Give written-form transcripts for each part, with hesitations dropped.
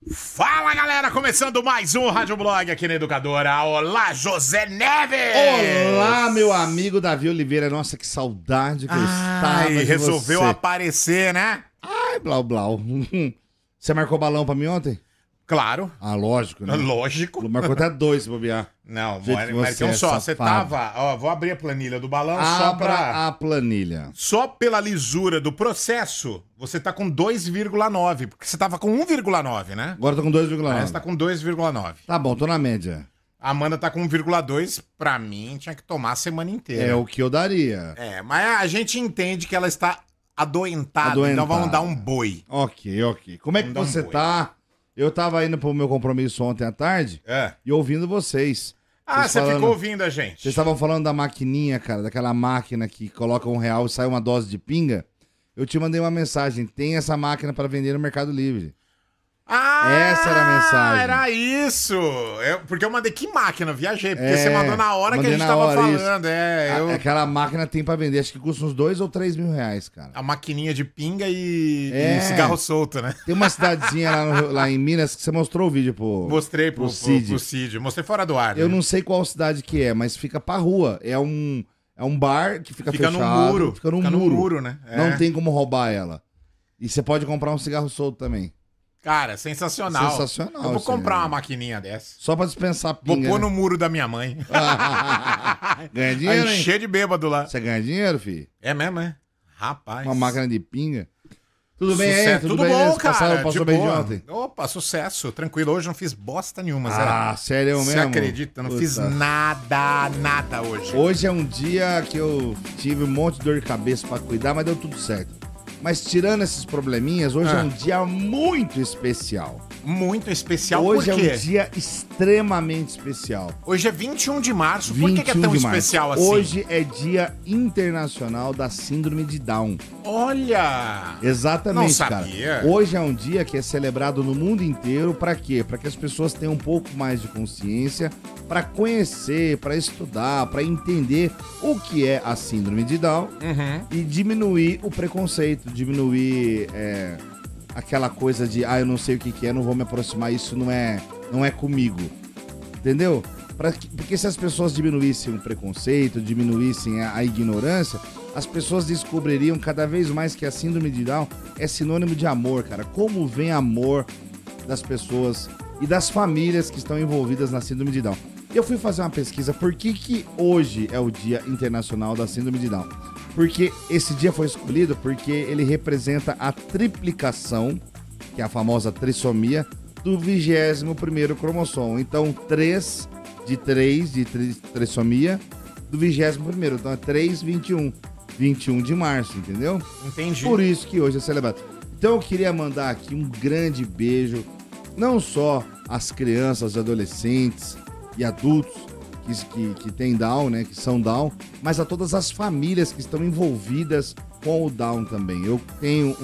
Fala galera, começando mais um Rádio Blog aqui na Educadora. Olá, José Neves! Olá, meu amigo Davi Oliveira. Nossa, que saudade que eu estava de resolveu você. aparecer, né? Ai, blau, blau. Você marcou balão pra mim ontem? Claro. Ah, lógico, né? Lógico. Marcou até 2 se bobear. Não, Jeito mas você um é só. Você safado. tava... Ó, vou abrir a planilha do balão só Abra pra... a planilha. Só pela lisura do processo, você tá com 2,9. Porque você tava com 1,9, né? Agora tô com 2,9. Aí você tá com 2,9. Tá bom, tô na média. A Amanda tá com 1,2. Pra mim, tinha que tomar a semana inteira. É o que eu daria. É, mas a gente entende que ela está adoentada. Então vamos dar um boi. Ok. Como é que Vamos dar um você boi. tá? Eu tava indo pro meu compromisso ontem à tarde e ouvindo vocês. Ah, Vocês você falando- ficou ouvindo a gente. Vocês estavam falando da maquininha, cara, daquela máquina que coloca R$1 e sai uma dose de pinga. Eu te mandei uma mensagem, tem essa máquina para vender no Mercado Livre. Ah, Essa era a mensagem. Era isso. Porque eu mandei que máquina, viajei. Porque É, você mandou na hora que a mandei gente na tava hora, falando. Aquela máquina tem para vender, acho que custa uns 2 ou 3 mil reais, cara. A maquininha de pinga e cigarro solto, né? Tem uma cidadezinha lá em Minas que você mostrou o vídeo pro... Mostrei pro Cid. Mostrei fora do ar. Eu né? não sei qual cidade que é, mas fica pra rua. É um bar que fica Fica fechado. no muro. Fica no muro. né? É. Não tem como roubar ela. E você pode comprar um cigarro solto também. Cara, sensacional. Sensacional, Eu vou assim, comprar né? uma maquininha dessa. Só pra dispensar Vou pinga. pôr né? no muro da minha mãe. Ganha dinheiro, Aí hein? cheio de bêbado lá. Você ganha dinheiro, filho? É mesmo, é? Rapaz. Uma máquina de pinga. Tudo bem, Sucesso. hein? Tudo bem? bom, Eles cara. Passou de bem de boa. ontem? Opa, sucesso. Tranquilo. Hoje não fiz bosta nenhuma, Zé. Ah, sério Você mesmo? acredita? Não fiz Puta. nada hoje. Hoje é um dia que eu tive um monte de dor de cabeça pra cuidar, mas deu tudo certo. Mas tirando esses probleminhas, hoje é um dia muito especial. Muito especial, Hoje por é quê? um dia extremamente especial. Hoje é 21 de março. Por que é 21 tão de março. especial assim? Hoje é Dia Internacional da Síndrome de Down. Olha! Exatamente, Não sabia. cara. Hoje é um dia que é celebrado no mundo inteiro. Pra quê? Pra que as pessoas tenham um pouco mais de consciência, pra conhecer, pra estudar, pra entender o que é a Síndrome de Down e diminuir o preconceito, diminuir aquela coisa de, eu não sei o que é, não vou me aproximar, isso não é comigo. Entendeu? Porque se as pessoas diminuíssem o preconceito, diminuíssem a ignorância, as pessoas descobririam cada vez mais que a síndrome de Down é sinônimo de amor, cara. Como vem amor das pessoas e das famílias que estão envolvidas na síndrome de Down. Eu fui fazer uma pesquisa, por que hoje é o Dia Internacional da Síndrome de Down? Porque esse dia foi escolhido porque ele representa a triplicação, que é a famosa trissomia, do 21º cromossomo. Então, 3 de trissomia do 21º. Então, é 3, 21. 21 de março, entendeu? Entendi. Por isso que hoje é celebrado. Então, eu queria mandar aqui um grande beijo, não só às crianças, adolescentes e adultos que têm Down, né, que são Down, mas a todas as famílias que estão envolvidas com o Down também. Eu tenho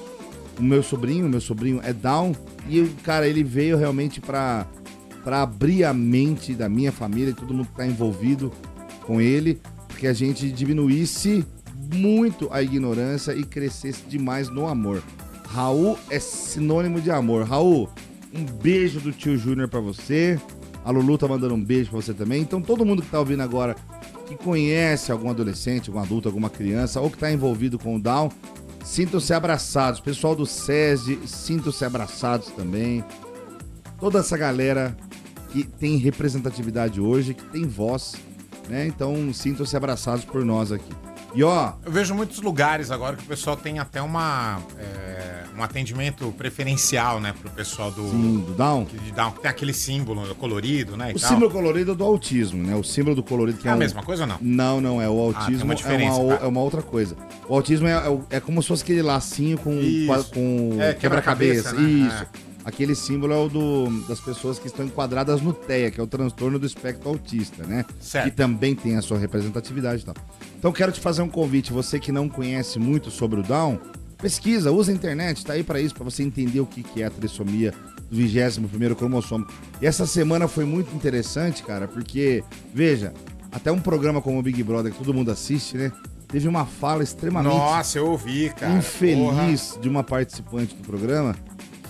o meu sobrinho é Down, e, cara, ele veio realmente para abrir a mente da minha família e todo mundo que está envolvido com ele, porque a gente diminuísse muito a ignorância e crescesse demais no amor. Raul é sinônimo de amor. Raul, um beijo do tio Júnior pra você. A Lulu tá mandando um beijo pra você também. Então todo mundo que tá ouvindo agora, que conhece algum adolescente, algum adulto, alguma criança, ou que tá envolvido com o Down, sintam-se abraçados. Pessoal do SESI, sintam-se abraçados também. Toda essa galera que tem representatividade hoje, que tem voz, né? Então sintam-se abraçados por nós aqui. E ó... Eu vejo muitos lugares agora que o pessoal tem até um atendimento preferencial, né, pro pessoal do Down. Que tem aquele símbolo colorido, né, e O tal. símbolo colorido é do autismo, né? O símbolo do colorido que É a mesma coisa ou não? Não é. O tem autismo uma diferença, tá? é uma outra coisa. O autismo é como se fosse aquele lacinho com É, quebra-cabeça. né? Isso. Aquele símbolo é o das pessoas que estão enquadradas no TEA, que é o transtorno do espectro autista, né? Certo. Que também tem a sua representatividade e tal. Então quero te fazer um convite, você que não conhece muito sobre o Down, pesquisa, usa a internet, tá aí pra isso, pra você entender o que é a trissomia do 21º cromossomo. E essa semana foi muito interessante, cara, porque, veja, até um programa como o Big Brother, que todo mundo assiste, né? Teve uma fala extremamente Nossa, eu ouvi, cara. infeliz de uma participante do programa,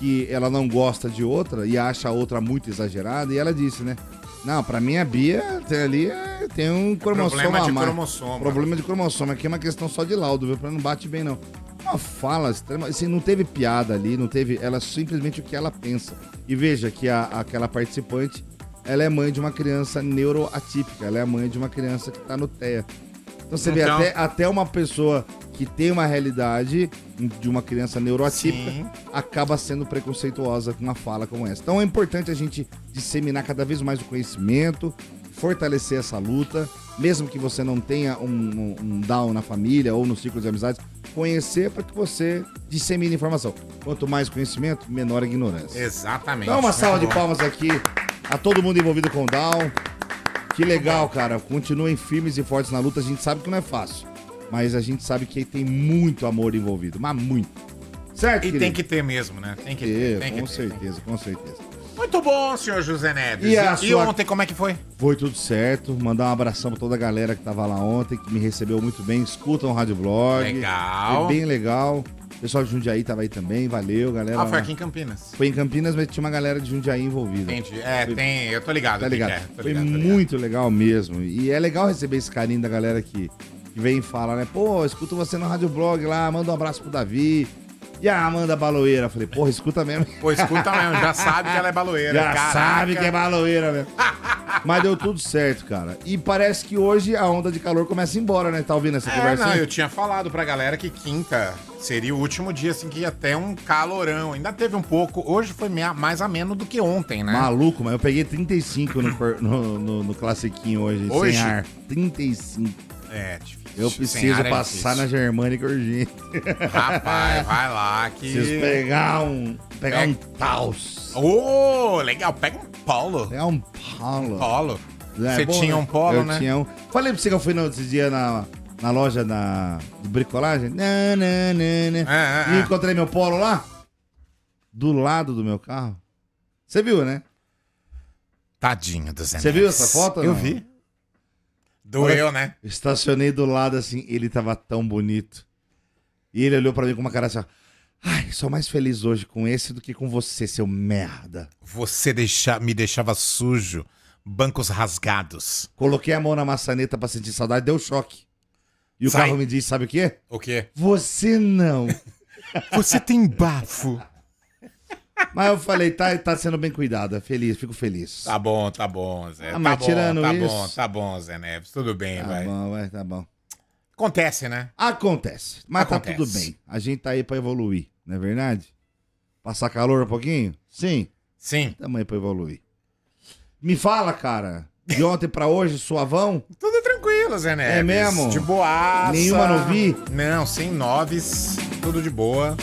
que ela não gosta de outra e acha a outra muito exagerada, e ela disse, né? Não, pra mim a Bia tem um cromossomo Problema de a mais. cromossomo. Problema de cromossomo. Aqui é uma questão só de laudo, viu? Pra não bate bem, não. Uma fala extrema, assim, não teve piada ali, não teve... Ela simplesmente o que ela pensa. E veja que aquela participante, ela é mãe de uma criança neuroatípica. Ela é a mãe de uma criança que tá no TEA. Então você vê até uma pessoa que tem uma realidade de uma criança neuroatípica, sim, acaba sendo preconceituosa com uma fala como essa. Então é importante a gente disseminar cada vez mais o conhecimento, fortalecer essa luta, mesmo que você não tenha um down na família ou no círculo de amizades, conhecer para que você dissemine informação. Quanto mais conhecimento, menor a ignorância. Exatamente. Então uma salva de palmas aqui a todo mundo envolvido com o down. Que legal, cara. Continuem firmes e fortes na luta. A gente sabe que não é fácil, mas a gente sabe que tem muito amor envolvido, mas muito. Certo, e querido? Tem que ter mesmo, né? Tem que ter. Com certeza, com certeza. Muito bom, senhor José Neves. E ontem, como é que foi? Foi tudo certo. Mandar um abração pra toda a galera que tava lá ontem, que me recebeu muito bem. Escutam o Rádio Blog. Legal. Foi bem legal. O pessoal de Jundiaí tava aí também, valeu, galera. Foi aqui em Campinas. Foi em Campinas, mas tinha uma galera de Jundiaí envolvida. Entendi. Eu tô ligado. Tá ligado? Tô foi ligado, muito legal mesmo. E é legal receber esse carinho da galera que vem e fala, né? Pô, escuto você no Rádio Blog lá, manda um abraço pro Davi. E a Amanda Baloeira. Falei, porra, escuta mesmo. Pô, escuta mesmo, já sabe que ela é baloeira. Já sabe que é baloeira mesmo. Mas deu tudo certo, cara. E parece que hoje a onda de calor começa a ir embora, né? Tá ouvindo essa conversa? Não, eu tinha falado pra galera que quinta seria o último dia, assim, que ia ter um calorão. Ainda teve um pouco. Hoje foi mais ameno do que ontem, né? Maluco, mas eu peguei 35 no classiquinho hoje, sem ar. 35. É, difícil. Eu preciso passar na Germânica urgente. Rapaz, vai lá que... Preciso pegar um Taos. Legal. Pega um polo. Pegar um polo. Você tinha um polo, né? Eu tinha um. Falei pra você que eu fui outro dia na loja de bricolagem. E encontrei meu polo lá. Do lado do meu carro. Você viu, né? Tadinho do Zé Neves. Você viu essa foto? Eu vi. Doeu, né? Estacionei do lado assim, ele tava tão bonito. E ele olhou pra mim com uma cara assim, ó. Ai, sou mais feliz hoje com esse do que com você, seu merda. Você me deixava sujo, bancos rasgados. Coloquei a mão na maçaneta pra sentir saudade, deu choque. E o carro me disse, sabe o quê? O quê? Você não. Você tem bafo. Mas eu falei, tá sendo bem cuidada, feliz, fico feliz. Tá bom, Zé. Mas tirando isso... Tá bom, Zé Neves, tudo bem, vai. Tá bom. Acontece, né? Acontece, mas Acontece. Tá tudo bem. A gente tá aí pra evoluir, não é verdade? Passar calor um pouquinho? Sim. Tamo aí pra evoluir. Me fala, cara, de ontem pra hoje, suavão? Tudo tranquilo, Zé Neves. É mesmo? De boaça. Nenhuma novi? Não, sem noves, tudo de boa.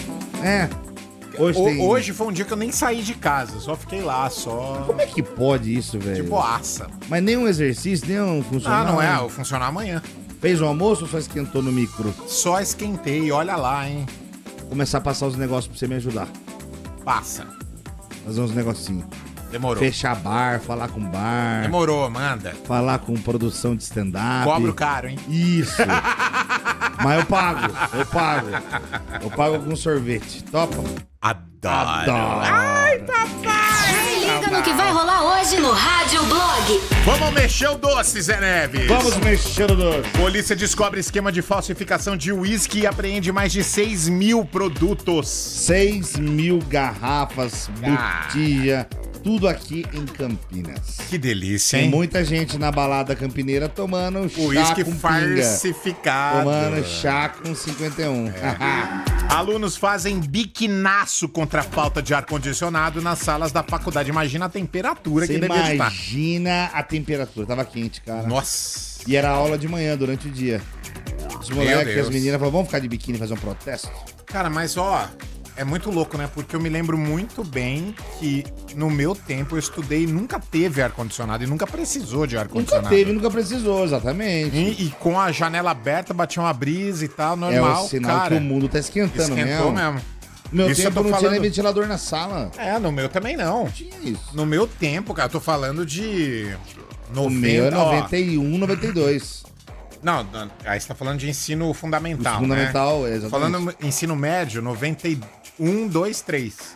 Hoje foi um dia que eu nem saí de casa, só fiquei lá, só... Como é que pode isso, velho? De boaça. Mas nenhum exercício, nenhum funcional? Não é, vou funcionar amanhã. Fez o almoço ou só esquentou no micro? Só esquentei, olha lá, hein. Vou começar a passar os negócios pra você me ajudar. Passa. Fazer uns negocinhos. Demorou. Fechar bar, falar com bar. Demorou, manda. Falar com produção de stand-up. Cobro caro, hein? Isso. Mas eu pago. Eu pago com sorvete. Topa? Adoro. Ai, papai. Se liga no que vai rolar hoje no Rádio Blog. Vamos mexer o doce, Zé Neves. Vamos mexer o doce. Polícia descobre esquema de falsificação de uísque e apreende mais de 6 mil produtos. 6 mil garrafas, botija, tudo aqui em Campinas. Que delícia, hein? Tem muita gente na balada campineira tomando chá uísque com falsificado. Tomando chá com 51. Alunos fazem biquinaço contra a falta de ar-condicionado nas salas da faculdade. Imagina a temperatura que devia estar. Imagina a temperatura. Tava quente, cara. Nossa. E era aula de manhã, durante o dia. Os moleques, as meninas falaram, vamos ficar de biquíni e fazer um protesto? Cara, mas ó... É muito louco, né? Porque eu me lembro muito bem que no meu tempo eu estudei e nunca teve ar-condicionado e nunca precisou de ar-condicionado. Nunca teve, nunca precisou, exatamente. E com a janela aberta, batia uma brisa e tal, normal, é o sinal cara, que o mundo tá esquentando esquentou mesmo. No meu Isso tempo eu não tô tinha falando... nem ventilador na sala. É, no meu também não. Não tinha isso. No meu tempo, cara, eu tô falando de... 90, o meu é 91, 92. Não, aí você tá falando de ensino fundamental, fundamental, né? exatamente. Falando ensino médio, 91, 2, 3.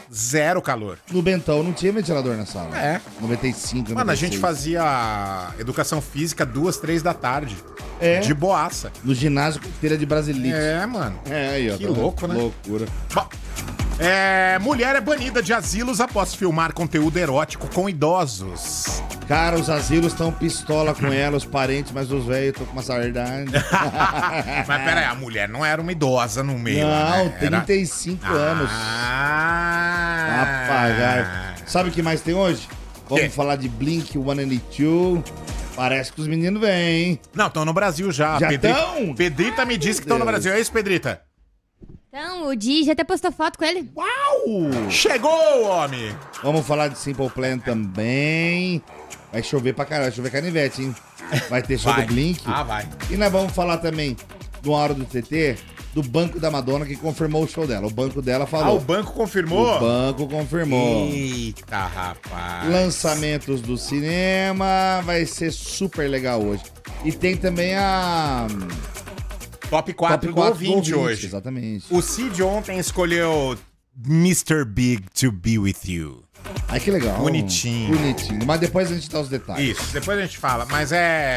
Zero calor. No Bentão não tinha ventilador na sala. É. 95, 96. Mano, a gente fazia educação física 2, 3 da tarde. É. De boaça. No ginásio com feira de Brasilite. É, mano. É, aí, ó. Que louco, né? Loucura. Bom, mulher é banida de asilos após filmar conteúdo erótico com idosos. Cara, os asilos estão pistola com ela, os parentes, mas os velhos estão com uma sardinha. Mas pera aí, a mulher não era uma idosa no meio. Não, né? 35 anos. Papagaio. Sabe o que mais tem hoje? Vamos falar de Blink-182. Parece que os meninos vêm, hein? Não, estão no Brasil já. Já estão? Pedrita me disse que estão no Brasil. É isso, Pedrita? Então, o Di já até postou foto com ele. Uau! Chegou, homem! Vamos falar de Simple Plan também. Vai chover pra caralho, vai chover canivete, hein? Vai ter show do Blink. Ah, vai. E nós vamos falar também do Hora do TT, do Banco da Madonna, que confirmou o show dela. O banco dela falou. Ah, o banco confirmou? O banco confirmou. Eita, rapaz. Lançamentos do cinema, vai ser super legal hoje. E tem também a... Top 4 do ouvinte hoje. Exatamente. O Cid ontem escolheu Mr. Big to be with you. Ai, que legal. Bonitinho. Bonitinho. Mas depois a gente dá os detalhes. Isso, depois a gente fala. Mas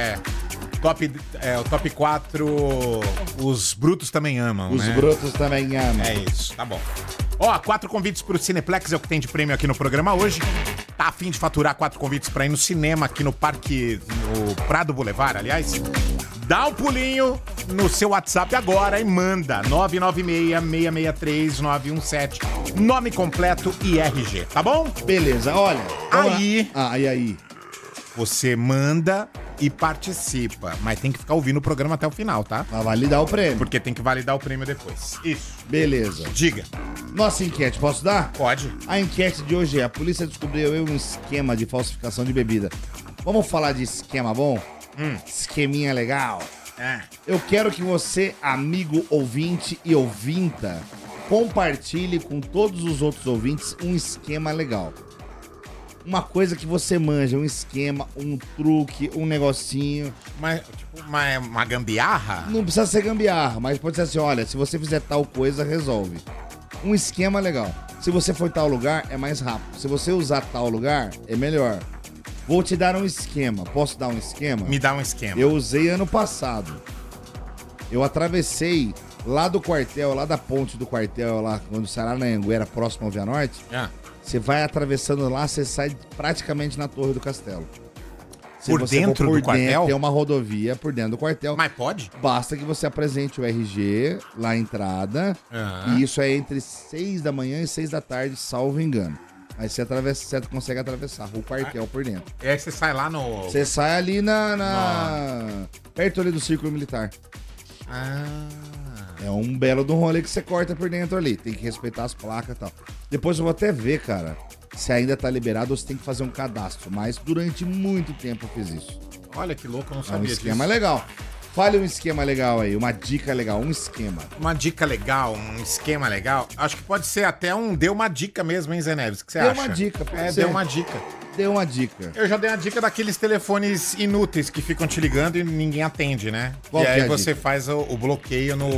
o top 4, os brutos também amam, Os né? brotos também amam. É isso, tá bom. Ó, 4 convites pro Cineplex é o que tem de prêmio aqui no programa hoje. Tá a fim de faturar 4 convites pra ir no cinema aqui no Parque, no Prado Boulevard, aliás? Dá um pulinho no seu WhatsApp agora e manda 996-663-917. Nome completo e RG, tá bom? Beleza, olha. Aí- Aí. Você manda e participa, mas tem que ficar ouvindo o programa até o final, tá? Pra validar o prêmio. Porque tem que validar o prêmio depois. Isso. Beleza. Diga. Nossa enquete, posso dar? Pode. A enquete de hoje é: a polícia descobriu um esquema de falsificação de bebida. Vamos falar de esquema bom? Esqueminha legal. É. Eu quero que você, amigo ouvinte e ouvinta, compartilhe com todos os outros ouvintes um esquema legal. Uma coisa que você manja, um esquema, um truque, um negocinho. Mas, tipo, uma gambiarra? Não precisa ser gambiarra, mas pode ser assim, olha, se você fizer tal coisa, resolve. Um esquema legal. Se você for tal lugar, é mais rápido. Se você usar tal lugar, é melhor. Vou te dar um esquema. Posso dar um esquema? Me dá um esquema. Eu usei ano passado. Eu atravessei lá do quartel, lá da ponte do quartel, lá quando o Saranayanguera era próximo ao Via Norte. Ah. Você vai atravessando lá, você sai praticamente na Torre do Castelo. Se Por você dentro for do quartel? Tem uma rodovia por dentro do quartel. Mas pode? Basta que você apresente o RG lá à entrada. Aham. E isso é entre 6 da manhã e 6 da tarde, salvo engano. Aí você consegue atravessar o quartel por dentro. E aí você sai lá no... Você sai ali perto ali do Círculo Militar. Ah... É um belo de um rolê que você corta por dentro ali. Tem que respeitar as placas e tal. Depois eu vou até ver, cara, se ainda tá liberado ou se tem que fazer um cadastro. Mas durante muito tempo eu fiz isso. Olha que louco, eu não É um sabia esquema disso. legal. Fale um esquema legal aí, uma dica legal, um esquema. Uma dica legal, um esquema legal. Acho que pode ser até deu uma dica mesmo, hein, Zé Neves? O que você Deu acha? uma dica, pode É, ser. deu uma dica. Dê uma dica. Eu já dei uma dica daqueles telefones inúteis que ficam te ligando e ninguém atende, né? Qual e que aí é a você faz o bloqueio no...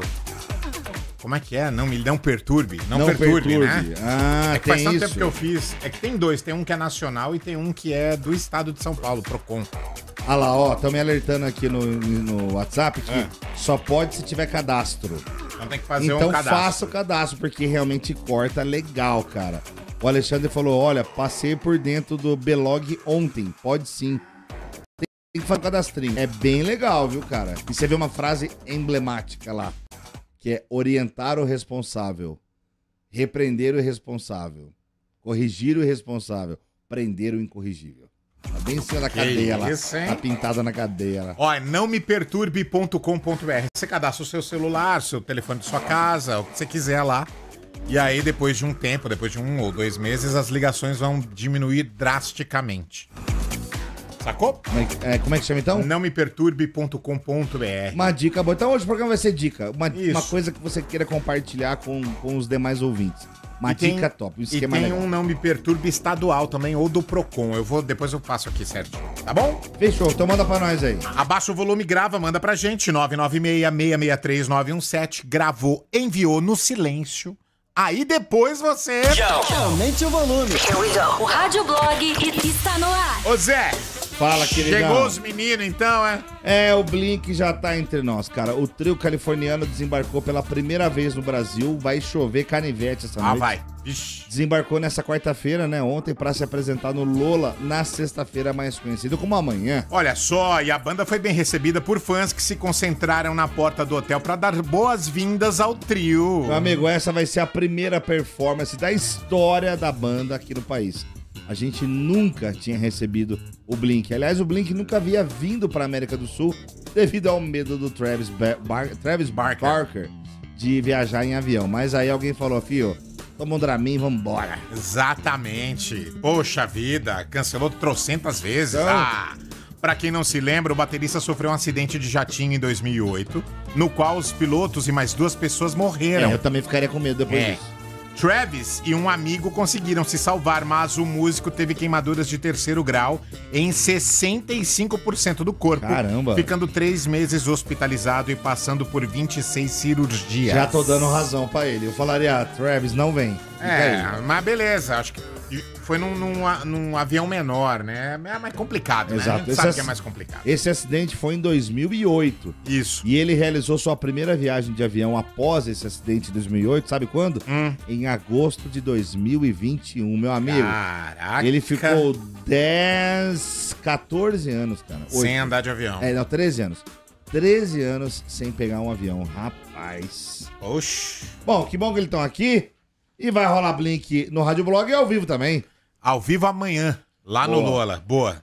Como é que é? Não perturbe. Não perturbe, né? Ah, É que faz tem tanto isso. tempo que eu fiz. É que tem dois. Tem um que é nacional e tem um que é do estado de São Paulo, Procon. Ah lá, ó, estão me alertando aqui no WhatsApp que só pode se tiver cadastro. Então tem que fazer Então um cadastro. faça o cadastro, porque realmente corta legal, cara. O Alexandre falou, olha, passei por dentro do Belog ontem. Pode sim. Tem que fazer o cadastrinho. É bem legal, viu, cara? E você vê uma frase emblemática lá, que é orientar o responsável, repreender o irresponsável, corrigir o irresponsável, prender o incorrigível. Tá bem em cima da cadeia lá. isso, hein? Tá pintada na cadeia lá. Ó, é nãomeperturbe.com.br. Você cadastra o seu celular, seu telefone de sua casa, o que você quiser lá. E aí, depois de um tempo, depois de 1 ou 2 meses, as ligações vão diminuir drasticamente. Sacou? Como é que chama então? Nãomeperturbe.com.br. Uma dica boa. Então hoje o programa vai ser dica. Uma Isso. coisa que você queira compartilhar com os demais ouvintes. Uma dica top. Um E esquema tem legal. um Não Me Perturbe estadual também, ou do Procon. Depois eu passo aqui certinho, tá bom? Fechou. Então manda pra nós aí. Abaixa o volume, grava, manda pra gente. 996-663-917. Gravou, enviou no silêncio. Aí depois você... Aumente o volume. O Rádio Blog está no ar. Ô Zé, Fala, queridão. chegou os meninos então, é? É, o Blink já tá entre nós, cara. O trio californiano desembarcou pela primeira vez no Brasil. Vai chover canivete essa noite. Vai. Vixe. Desembarcou nessa quarta-feira, né, ontem, pra se apresentar no Lola, na sexta-feira, mais conhecido como amanhã. Olha só, e a banda foi bem recebida por fãs que se concentraram na porta do hotel pra dar boas-vindas ao trio. Meu amigo, essa vai ser a primeira performance da história da banda aqui no país. A gente nunca tinha recebido o Blink. Aliás, o Blink nunca havia vindo pra América do Sul devido ao medo do Travis Barker de viajar em avião. Mas aí alguém falou, fio, toma um Dramin e vambora. Exatamente. Poxa vida, cancelou trocentas vezes. Então... Pra quem não se lembra, o baterista sofreu um acidente de jatinho em 2008, no qual os pilotos e mais 2 pessoas morreram. eu também ficaria com medo depois disso. Travis e um amigo conseguiram se salvar, mas o músico teve queimaduras de 3º grau em 65% do corpo. Caramba. Ficando 3 meses hospitalizado e passando por 26 cirurgias. Já tô dando razão pra ele. Eu falaria, Travis, não vem. Fica aí. Mas beleza, acho que foi num avião menor, né? É mais complicado, né? Exato. A gente sabe que é mais complicado. Esse acidente foi em 2008. Isso. E ele realizou sua primeira viagem de avião após esse acidente em 2008. Sabe quando? Em agosto de 2021, meu amigo. Caraca. Ele ficou 14 anos, cara. Sem andar de avião. 13 anos. 13 anos sem pegar um avião, rapaz. Oxi. Bom, que bom que eles estão aqui. E vai rolar Blink no Rádio Blog e ao vivo também. Ao vivo amanhã, lá no Lola. Boa.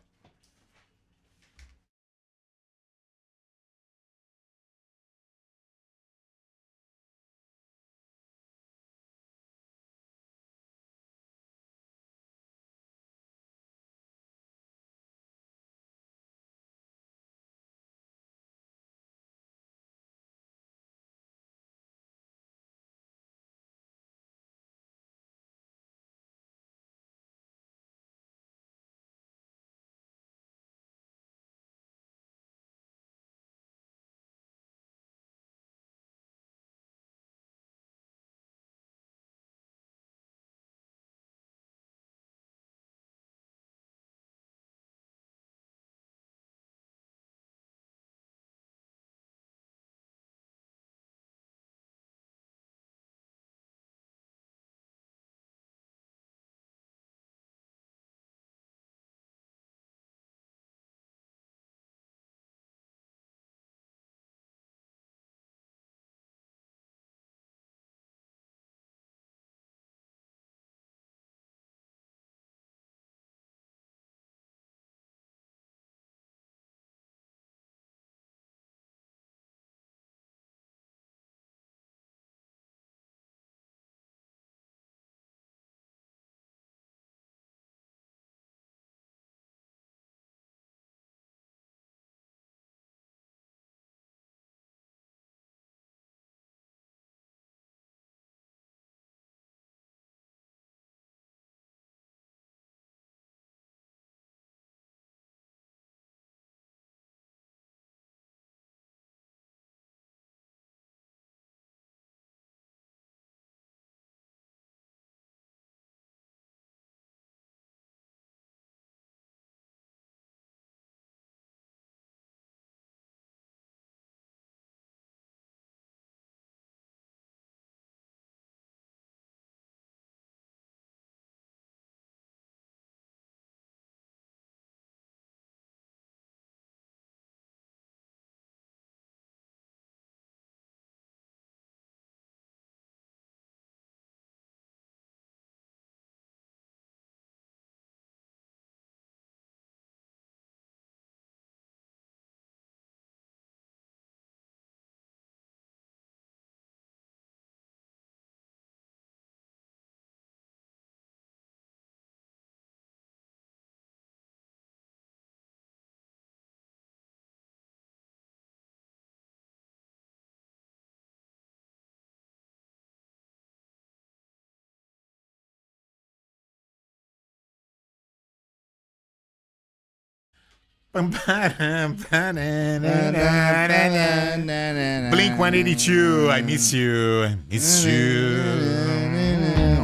Blink-182, I miss you, I miss you.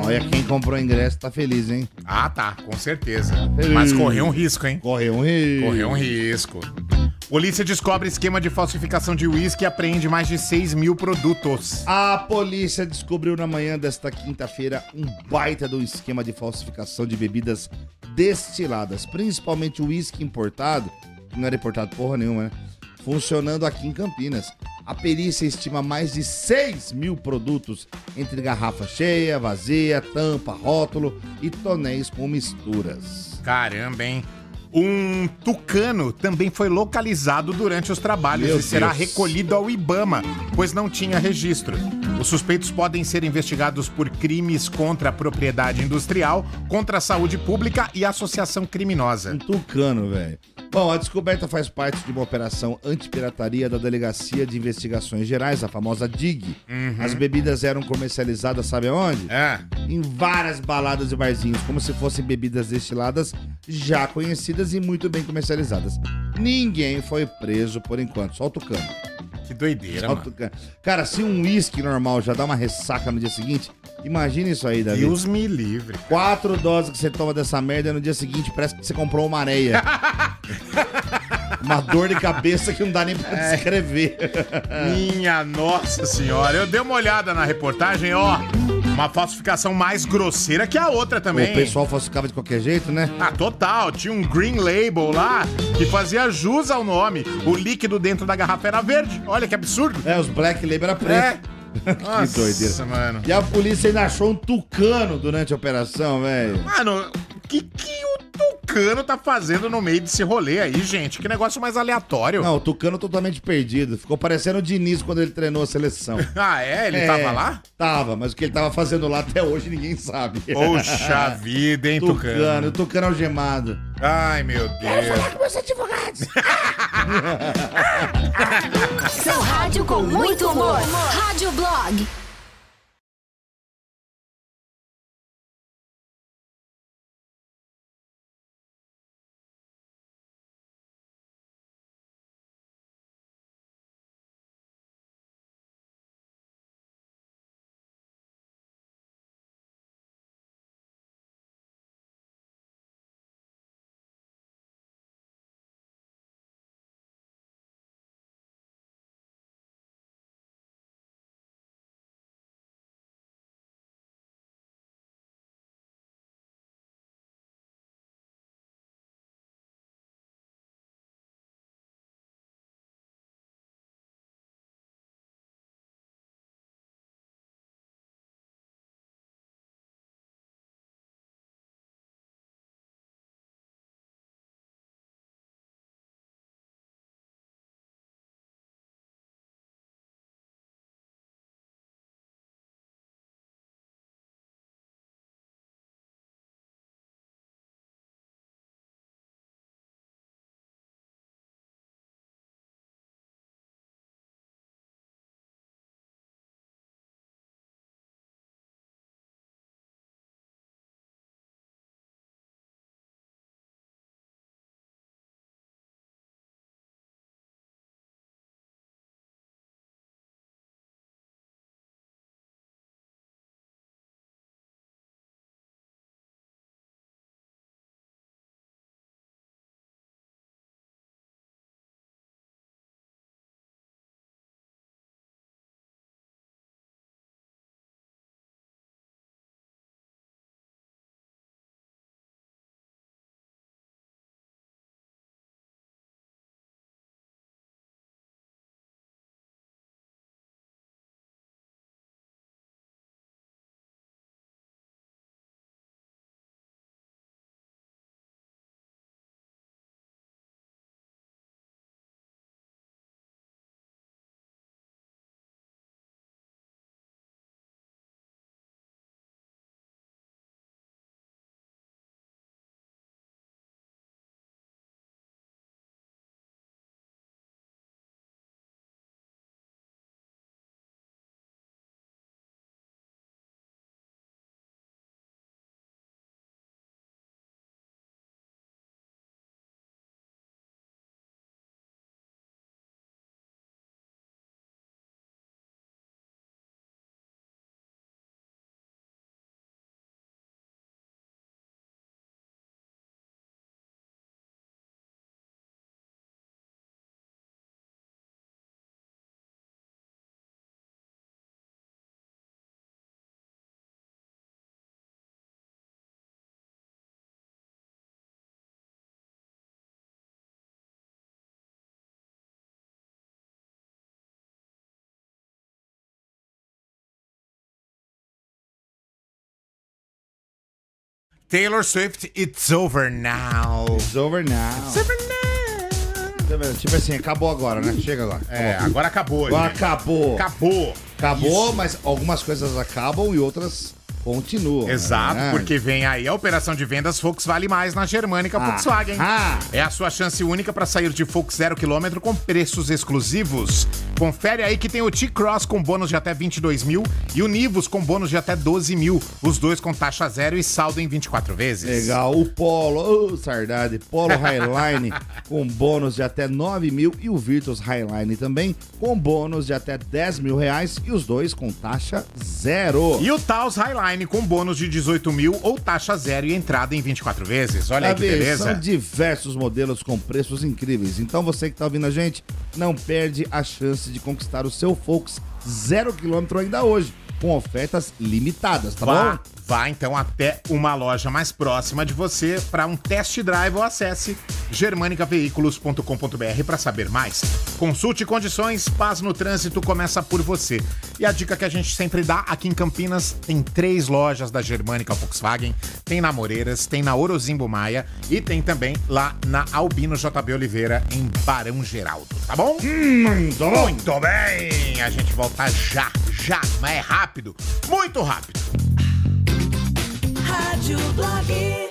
Olha, quem comprou ingresso tá feliz, hein? Ah, tá, com certeza. Mas correu um risco, hein? Correu um risco. Correu um risco. Polícia descobre esquema de falsificação de uísque e apreende mais de 6 mil produtos. A polícia descobriu na manhã desta quinta-feira um baita do esquema de falsificação de bebidas destiladas, principalmente o uísque importado, que não era importado porra nenhuma, né? Funcionando aqui em Campinas. A perícia estima mais de 6 mil produtos, entre garrafa cheia, vazia, tampa, rótulo e tonéis com misturas. Caramba, hein? Um tucano também foi localizado durante os trabalhos Meu e será Deus. recolhido ao Ibama, pois não tinha registro. Os suspeitos podem ser investigados por crimes contra a propriedade industrial, contra a saúde pública e associação criminosa. Um tucano, velho. Bom, a descoberta faz parte de uma operação antipirataria da Delegacia de Investigações Gerais, a famosa DIG. As bebidas eram comercializadas, sabe aonde? É. Em várias baladas e barzinhos, como se fossem bebidas destiladas já conhecidas e muito bem comercializadas. Ninguém foi preso por enquanto, só o tucano. Que doideira, Só o mano. tucano. Cara, se um uísque normal já dá uma ressaca no dia seguinte, imagina isso aí, Davi. Deus me livre. 4 doses que você toma dessa merda no dia seguinte parece que você comprou uma areia. Uma dor de cabeça que não dá nem pra descrever. Minha nossa senhora. Eu dei uma olhada na reportagem, ó. Uma falsificação mais grosseira que a outra também. O pessoal falsificava de qualquer jeito, né? Ah, total. Tinha um green label lá que fazia jus ao nome. O líquido dentro da garrafa era verde. Olha que absurdo. É, os Black Label era preto. É. Que Nossa, doideira. mano. E a polícia ainda achou um tucano durante a operação, velho. Mano, o que o tucano tá fazendo no meio desse rolê aí, gente? Que negócio mais aleatório. Não, o tucano totalmente perdido. Ficou parecendo o Diniz quando ele treinou a seleção. Ah, é? Ele tava lá? Tava, mas o que ele tava fazendo lá até hoje ninguém sabe. Poxa vida, hein, tucano? O tucano algemado. Ai, meu Deus. Com meus advogados. Seu rádio com muito humor. Rádio Blog. Taylor Swift, It's Over Now. It's over now. It's over now. Tipo assim, acabou agora, né? Chega agora. Agora acabou. Agora gente. acabou. Acabou, Isso. mas algumas coisas acabam e outras continuam. Exato, né? porque vem aí a operação de vendas Volks Vale Mais na Germânica Volkswagen. É a sua chance única para sair de Volks 0 km com preços exclusivos. Confere aí que tem o T-Cross com bônus de até 22 mil e o Nivus com bônus de até 12 mil. Os dois com taxa zero e saldo em 24 vezes. Legal. O Polo, Sardade, Polo Highline com bônus de até 9 mil e o Virtus Highline também com bônus de até 10 mil reais e os dois com taxa zero. E o Taos Highline com bônus de 18 mil ou taxa zero e entrada em 24 vezes. Olha aí que beleza. São diversos modelos com preços incríveis. Então você que tá ouvindo a gente, não perde a chance de conquistar o seu Volks 0 km ainda hoje, com ofertas limitadas, tá bom? Vá então até uma loja mais próxima de você para um test drive ou acesse germanicaveículos.com.br para saber mais. Consulte condições, paz no trânsito começa por você. E a dica que a gente sempre dá aqui em Campinas, tem 3 lojas da Germânica Volkswagen, tem na Moreiras, tem na Orozimbo Maia e tem também lá na Albino JB Oliveira em Barão Geraldo, tá bom? Muito bem! A gente volta já, mas é rápido, muito rápido. Rádio Blog.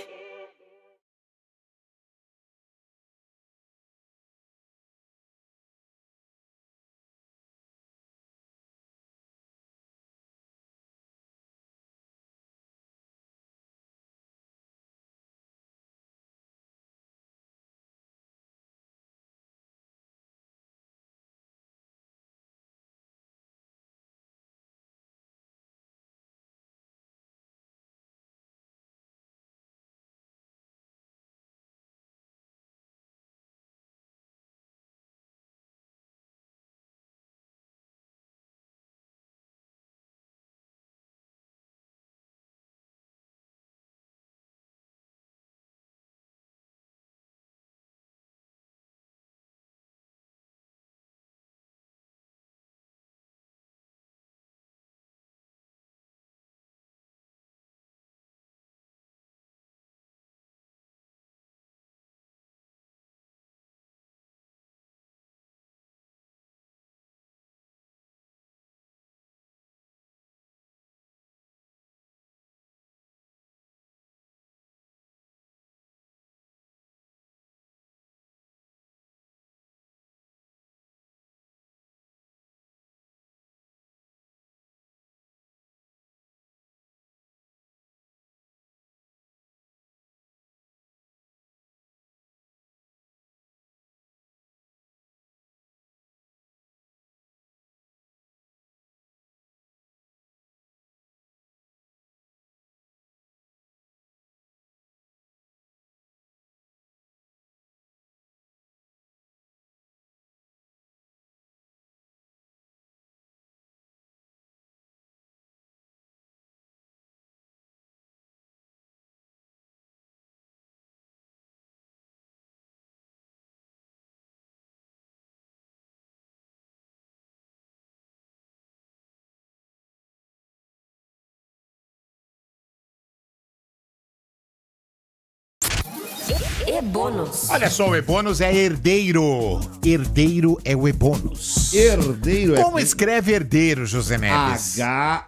E-bônus. Olha só, o E-bônus é herdeiro. Herdeiro é o E-bônus. Herdeiro é... Como escreve herdeiro, José Neves?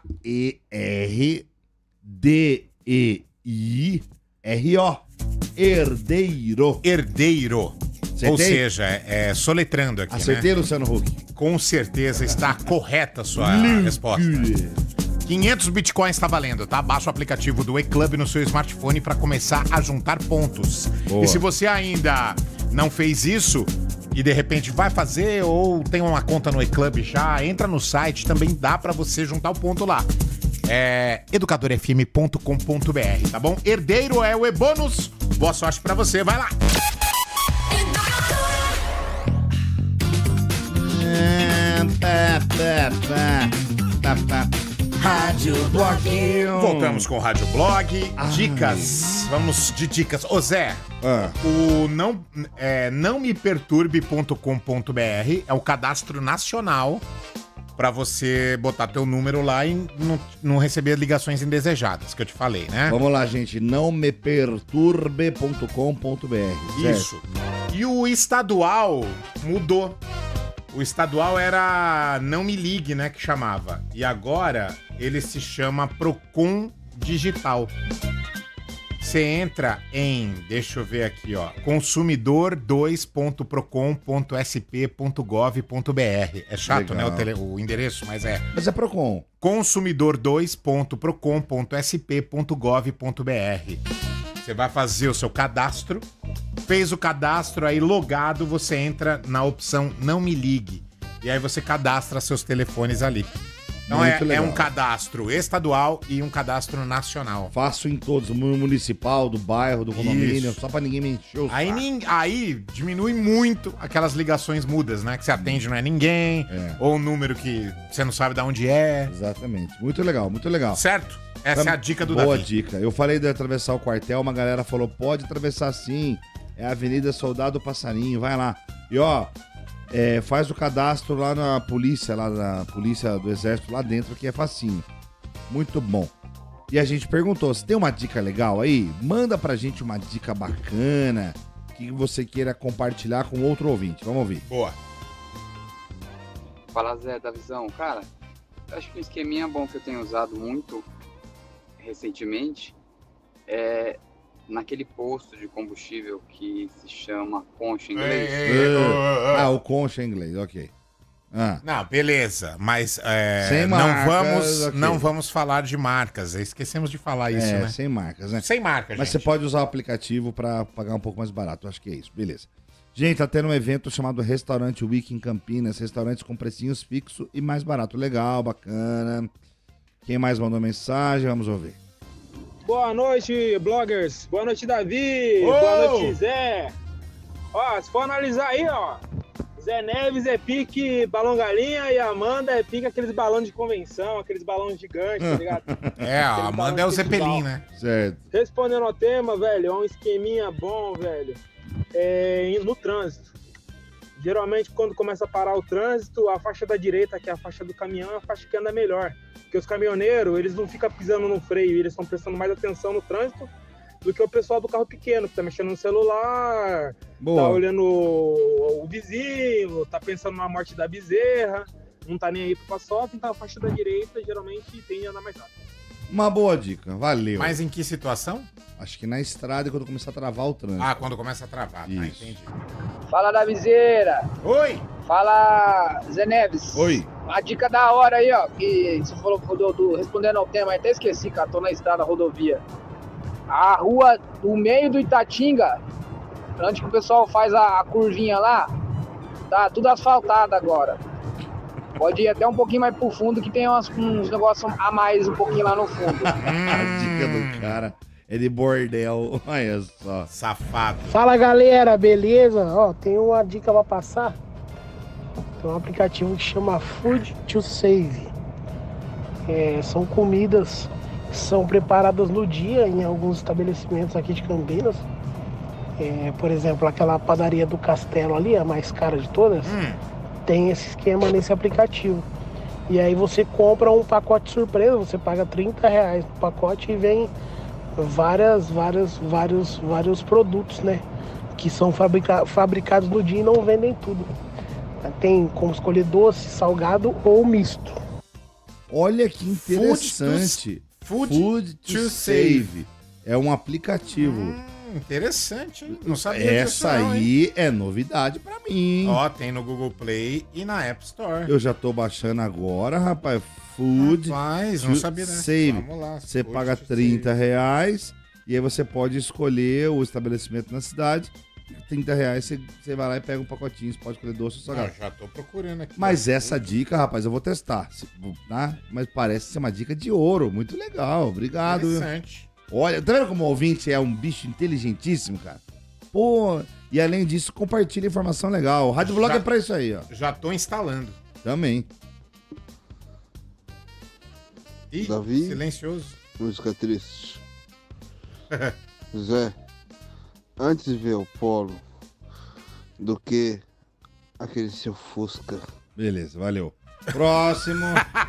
H-E-R-D-E-I-R-O. Herdeiro. Herdeiro. Acertei? Ou seja, soletrando aqui, Acertei, né? Luciano Huck? Com certeza está correta a sua resposta. 500 bitcoins está valendo, tá? Baixa o aplicativo do E-Club no seu smartphone para começar a juntar pontos. Boa. E se você ainda não fez isso e de repente vai fazer ou tem uma conta no E-Club já, entra no site, também dá para você juntar o ponto lá. É educadorfm.com.br, tá bom? Herdeiro é o E-bônus. Boa sorte para você, vai lá. Rádio Blog. Voltamos com o Rádio Blog. Dicas. Vamos de dicas. Ô Zé, o não me perturbe.com.br é o cadastro nacional pra você botar teu número lá e não receber ligações indesejadas, que eu te falei, né? Vamos lá, gente. Nãomeperturbe.com.br. Isso. E o estadual mudou. O estadual era Não Me Ligue, né, que chamava. E agora ele se chama Procon Digital. Você entra em, deixa eu ver aqui, ó, consumidor2.procon.sp.gov.br. É chato, Legal. né, o endereço, mas é. Mas é Procon. consumidor2.procon.sp.gov.br. Você vai fazer o seu cadastro. Fez o cadastro, aí logado, você entra na opção Não Me Ligue. E aí você cadastra seus telefones ali. Então Muito é legal. um cadastro estadual e um cadastro nacional. Faço em todos, no municipal, do bairro, do condomínio, Isso. só pra ninguém me encher o Aí, saco. aí diminui muito aquelas ligações mudas, né? Que você atende não é ninguém, ou um número que você não sabe de onde é. Exatamente. Muito legal, muito legal. Certo? Essa é a dica do Boa Davi. dica. Eu falei de atravessar o quartel, uma galera falou, pode atravessar sim. É a Avenida Soldado Passarinho, vai lá. E ó, faz o cadastro lá na polícia do exército lá dentro, que é facinho. Muito bom. E a gente perguntou, se tem uma dica legal aí, manda pra gente uma dica bacana que você queira compartilhar com outro ouvinte. Vamos ouvir. Boa. Fala, Zé, da Visão. Cara, eu acho que um esqueminha bom que eu tenho usado muito recentemente é naquele posto de combustível que se chama Concha em inglês. O Concha em inglês, ok. Não, beleza, mas Sem marcas, ok. não vamos falar de marcas. Esquecemos de falar isso, né? Sem marcas, né? Sem marca, Mas gente. você pode usar o aplicativo pra pagar um pouco mais barato. Acho que é isso. Beleza. Gente, tá tendo um evento chamado Restaurante Week em Campinas. Restaurantes com precinhos fixos e mais barato. Legal, bacana. Quem mais mandou mensagem? Vamos ouvir. Boa noite, bloggers. Boa noite, Davi. Ô! Boa noite, Zé. Ó, se for analisar aí, ó. Zé Neves é pique balão galinha e a Amanda é pique aqueles balões de convenção, aqueles balões gigantes, tá ligado? A Amanda é o Zeppelin, né? Certo. Respondendo ao tema, velho, é um esqueminha bom, velho. No trânsito. Geralmente, quando começa a parar o trânsito, a faixa da direita, que é a faixa do caminhão, é a faixa que anda melhor. Porque os caminhoneiros, eles não ficam pisando no freio, eles estão prestando mais atenção no trânsito do que o pessoal do carro pequeno, que tá mexendo no celular, Boa. tá olhando o vizinho, tá pensando na morte da bezerra, não tá nem aí pro paçoca, então a faixa da direita geralmente tende a andar mais rápido. Uma boa dica. Valeu. Mas em que situação? Acho que na estrada, quando começar a travar o trânsito. Quando começa a travar, tá, Isso. entendi. Fala, Davizeira. Oi! Fala, Zé Neves. Oi. A dica da hora aí, ó, que você falou respondendo ao tema, até esqueci, cara, tô na estrada, rodovia. A rua do meio do Itatinga, onde que o pessoal faz a curvinha lá, tá tudo asfaltado agora. Pode ir até um pouquinho mais pro fundo, que tem uns negócios a mais um pouquinho lá no fundo. A dica do cara é de bordel. Olha só. Safado. Fala, galera, beleza? Ó, tem uma dica pra passar. Tem um aplicativo que chama Food to Save. São comidas que são preparadas no dia em alguns estabelecimentos aqui de Campinas. Por exemplo, aquela padaria do Castelo ali, a mais cara de todas, tem esse esquema nesse aplicativo. E aí você compra um pacote surpresa, você paga R$30 no pacote e vem vários produtos, né? Que são fabricados no dia e não vendem tudo. Tem como escolher doce, salgado ou misto. Olha que interessante. Food to Save. É um aplicativo. Interessante, hein? Não sabia disso Essa não, hein? aí é novidade pra mim. Ó, tem no Google Play e na App Store. Eu já tô baixando agora, rapaz. Food Rapaz, to não sabia, né? Save. Vamos lá. Você Food paga to R$30 e aí você pode escolher o estabelecimento na cidade. R$30 você vai lá e pega um pacotinho, você pode escolher doce ou salgado. Já tô procurando aqui. Mas essa dica, rapaz, eu vou testar. Tá? Mas parece ser uma dica de ouro. Muito legal. Obrigado. Interessante. Olha, tá vendo como o ouvinte é um bicho inteligentíssimo, cara? Pô, e além disso, compartilha informação legal. O Rádio Blog é pra isso aí, ó. Já tô instalando. Também. Ih, Davi? silencioso. Música triste. Zé, antes de ver o Polo do que aquele seu Fusca. Beleza, valeu. Próximo.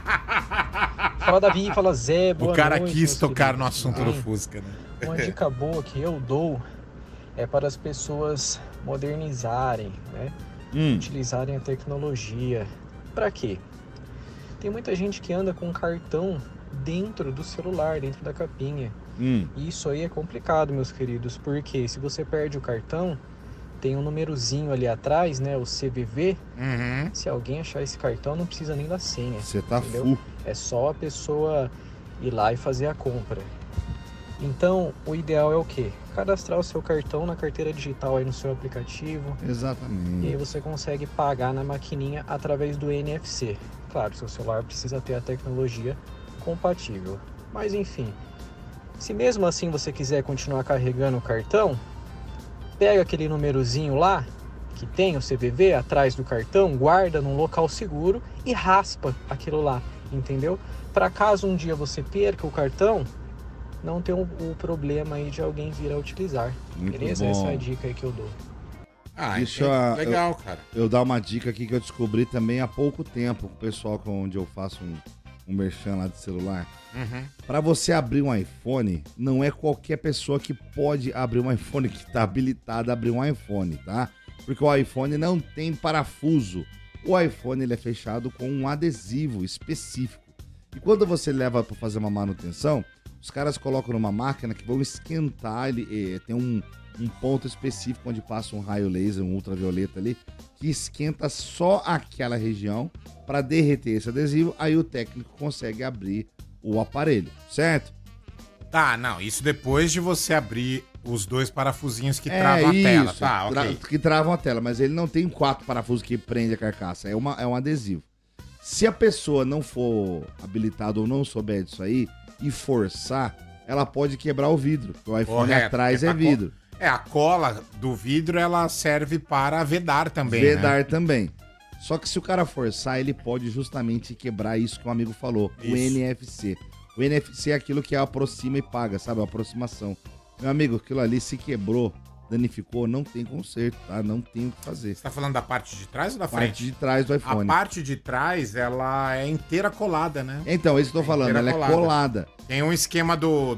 Fala Davi, fala Zé, boa O cara noite, quis meus tocar no queridos. assunto do Fusca, né? Uma dica boa que eu dou é para as pessoas modernizarem, né? Utilizarem a tecnologia. Para quê? Tem muita gente que anda com um cartão dentro do celular, dentro da capinha. E isso aí é complicado, meus queridos, porque se você perde o cartão, tem um númerozinho ali atrás, né? O CVV. Se alguém achar esse cartão, não precisa nem da senha. Você tá entendeu? full. É só a pessoa ir lá e fazer a compra. Então, o ideal é o quê? Cadastrar o seu cartão na carteira digital aí no seu aplicativo. Exatamente. E aí você consegue pagar na maquininha através do NFC. Claro, seu celular precisa ter a tecnologia compatível. Mas enfim, se mesmo assim você quiser continuar carregando o cartão, pega aquele númerozinho lá, que tem o CVV atrás do cartão, guarda num local seguro e raspa aquilo lá, entendeu? Para caso um dia você perca o cartão, não ter o problema aí de alguém vir a utilizar. Muito beleza? bom. Essa é a dica aí que eu dou. Legal, cara. Eu dar uma dica aqui que eu descobri também há pouco tempo, com o pessoal onde eu faço um merchan lá de celular. Para você abrir um iPhone, não é qualquer pessoa que pode abrir um iPhone, que está habilitado a abrir um iPhone, tá? Porque o iPhone não tem parafuso. O iPhone ele é fechado com um adesivo específico. E quando você leva para fazer uma manutenção, os caras colocam numa máquina que vão esquentar, ele tem um ponto específico onde passa um raio laser, um ultravioleta ali, que esquenta só aquela região para derreter esse adesivo, aí o técnico consegue abrir o aparelho, certo? Tá, não, isso depois de você abrir os dois parafusinhos que travam a tela, tá, ok. Que travam a tela, mas ele não tem 4 parafusos que prende a carcaça, é um adesivo. Se a pessoa não for habilitada ou não souber disso aí e forçar, ela pode quebrar o vidro, porque o iPhone atrás é vidro. A cola do vidro, ela serve para vedar também, Vedar também. Só que se o cara forçar, ele pode justamente quebrar isso que o amigo falou, o NFC. O NFC é aquilo que aproxima e paga, sabe? A aproximação. Meu amigo, aquilo ali se quebrou, danificou, não tem conserto, tá? Não tem o que fazer. Você tá falando da parte de trás ou da frente? Parte de trás do iPhone. A parte de trás, ela é inteira colada, né? Então, isso que eu tô falando, ela é colada. Tem um esquema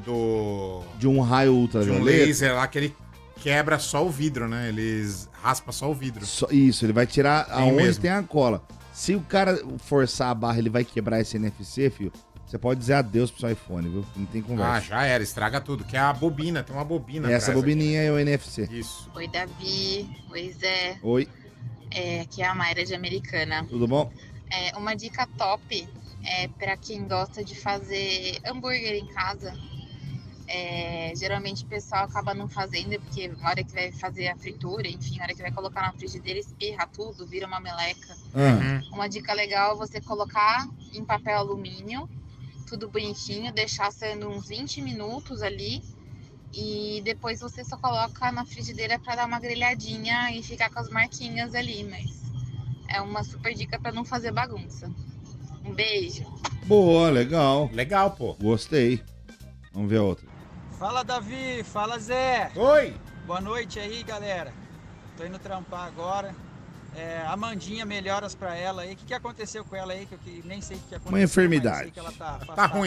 de um raio ultravioleta. De um laser lá que ele quebra só o vidro, né? Eles raspa só o vidro. Isso, ele vai tirar aonde mesmo. tem a cola. Se o cara forçar a barra, ele vai quebrar esse NFC, filho. Você pode dizer adeus pro seu iPhone, viu? Não tem conversa. Ah, já era, estraga tudo. Que é a bobina, tem uma bobina. Essa bobininha aqui. É o NFC. Isso. Oi, Davi. Oi, Zé. Oi. Aqui é a Mayra de Americana. Tudo bom? Uma dica top para quem gosta de fazer hambúrguer em casa. Geralmente o pessoal acaba não fazendo, porque na hora que vai fazer a fritura, enfim, na hora que vai colocar na frigideira, espirra tudo, vira uma meleca. Uma dica legal é você colocar em papel alumínio, tudo bonitinho, deixar saindo uns 20 minutos ali, e depois você só coloca na frigideira para dar uma grelhadinha e ficar com as marquinhas ali, mas é uma super dica para não fazer bagunça. Um beijo. Boa, legal. Legal, pô. Gostei. Vamos ver a outra. Fala, Davi. Fala, Zé. Oi. Boa noite aí, galera. Tô indo trampar agora. Amandinha, melhoras pra ela aí. O que aconteceu com ela aí? Que eu nem sei o que aconteceu. Uma enfermidade. Sei que ela tá ruim.